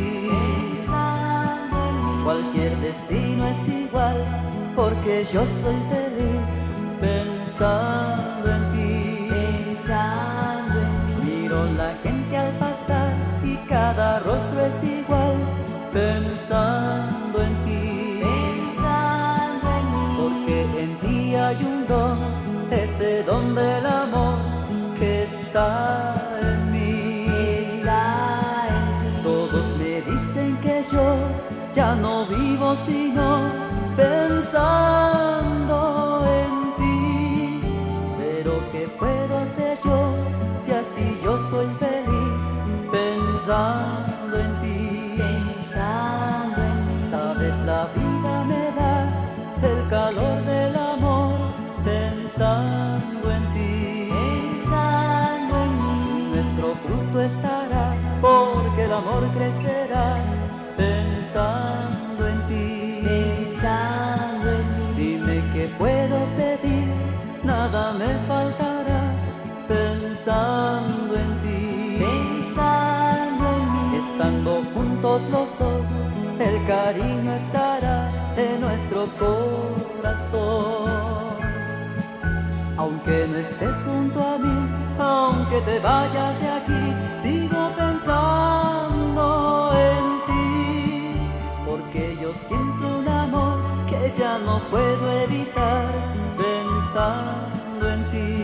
Cualquier destino es igual porque yo soy feliz pensando en ti. Miro la gente al pasar y cada rostro es igual pensando en ti. Porque en ti hay un don, ese don del amor que está en mí. Todos me dicen que yo ya no vivo sino pensando en ti. Pero ¿qué puedo hacer yo si así yo soy feliz pensando en ti? Sabes, la vida me da el calor del amor pensando en ti. Nuestro fruto estará porque el amor crecerá pensando en ti. Dime qué puedo pedir, nada me faltará pensando en ti. Estando juntos los dos, el cariño estará en nuestro corazón. Aunque no estés junto a mí, aunque te vayas de aquí, sigo pensando en ti. Porque yo siento un amor que ya no puedo evitar pensando en ti.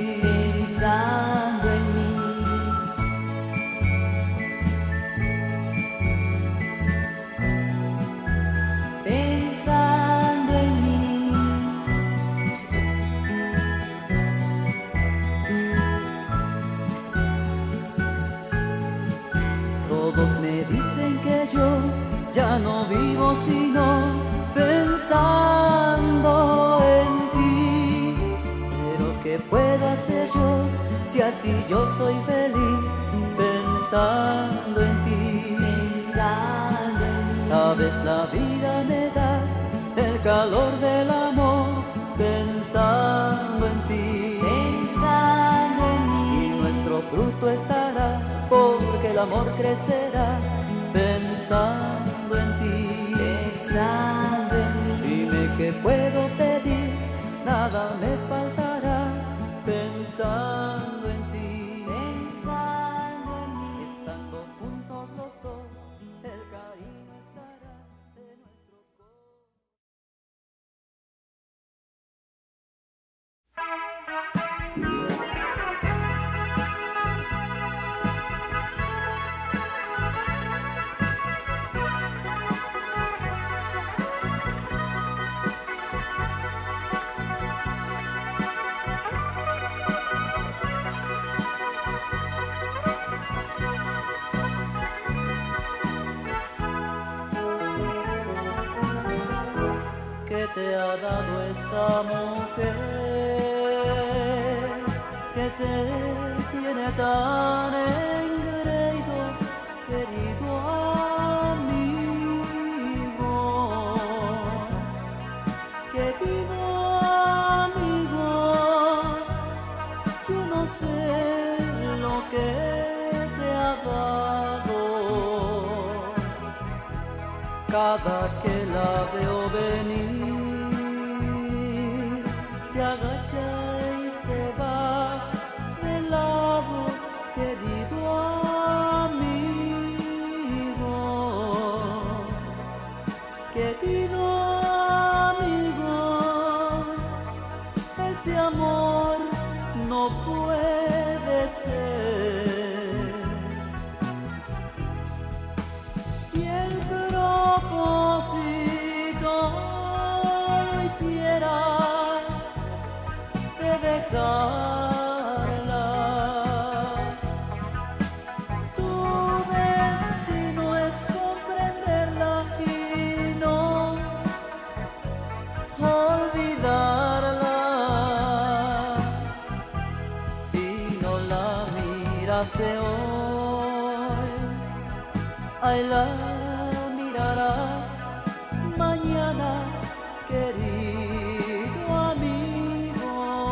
que yo ya no vivo sino pensando en ti. Pero ¿qué puedo hacer yo si así yo soy feliz pensando en ti? Pensando en ti. Sabes, la vida me da el calor del amor pensando en ti. Pensando en mí. Y nuestro fruto estará porque el amor crecerá pensando en ti. Pensando en mí. Dime qué puedo pedir, nada me faltará pensando en ti. Pensando en mí. Estando juntos los dos, el cariño estará de nuestro corazón. ¿Qué te ha dado esa mujer que te tiene tan engreído, querido amigo? Querido amigo, yo no sé lo que te ha dado. Cada que la veo venir, se agacha y se va de lado, querido amigo. Querido amigo, este amor no puede ser. Si el propósito lo hicieras de dejarla, tu destino es comprenderla y no olvidarla. Si no la miraste hoy, ay, la mirarás mañana, querido amigo.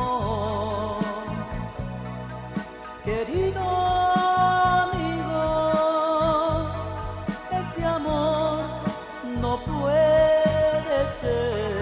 Querido amigo, este amor no puede ser.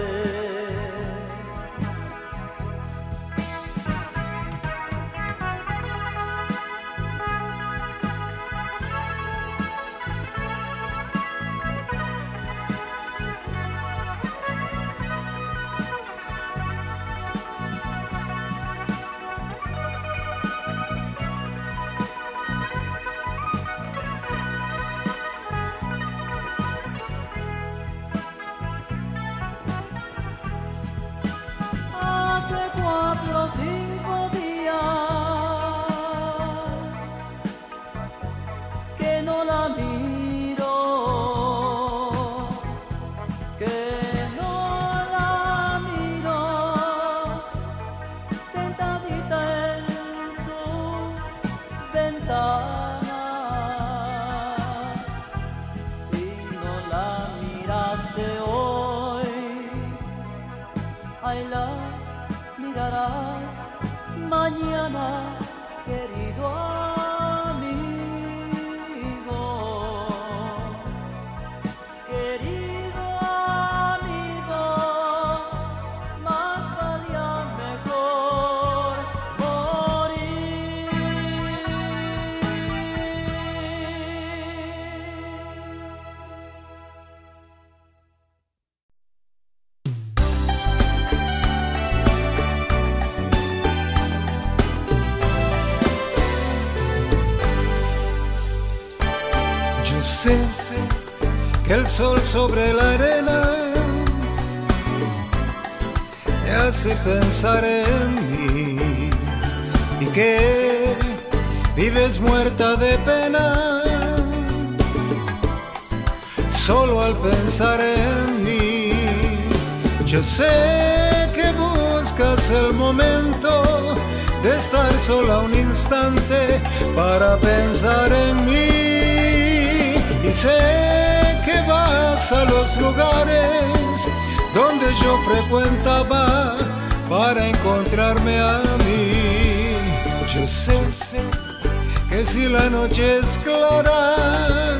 Hace 4 o 5 días que no la miro, que no la miro, sentadita en su ventana. Si no la miraste hoy, ay, la mirarás mañana, querido amigo. Querido amigo, más valía mejor morir. Sé que el sol sobre la arena te hace pensar en mí y que vives muerta de pena solo al pensar en mí. Yo sé que buscas el momento de estar sola un instante para pensar en mí. Y sé que vas a los lugares donde yo frecuentaba para encontrarme a mí. Yo sé que si la noche es clara,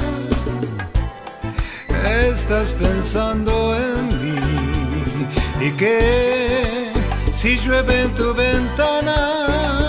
estás pensando en mí, y que si llueve en tu ventana,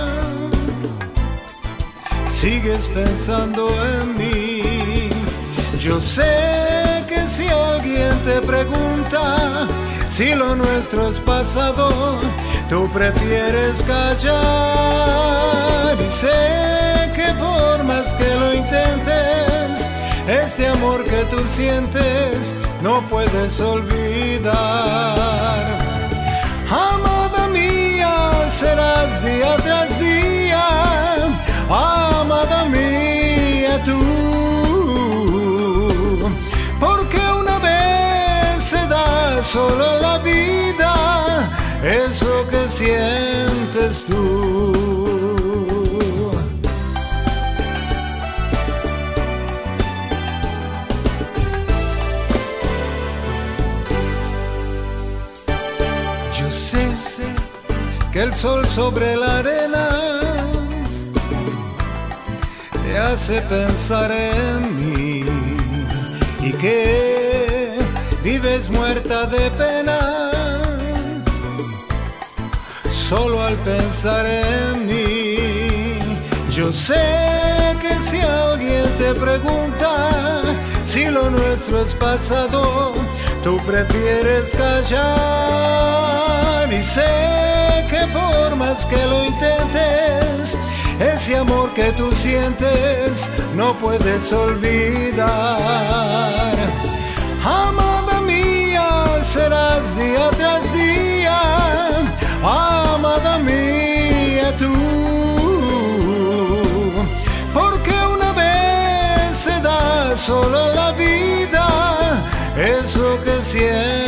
sigues pensando en mí. Yo sé que si alguien te pregunta si lo nuestro es pasado, tú prefieres callar. Y sé que por más que lo intentes, este amor que tú sientes no puedes olvidar. Amada mía, serás día tras día, amada mía tú, porque una vez se da solo la vida, eso que sientes tú. Yo sé que el sol sobre la arena te hace pensar en mí, y que vives muerta de pena solo al pensar en mí. Yo sé que si alguien te pregunta si lo nuestro es pasado, tú prefieres callar. Y sé que por más que lo intentes, ese amor que tú sientes no puedes olvidar. Amada mía, serás día tras día, amada mía tú, porque una vez se da solo la vida, eso que sientes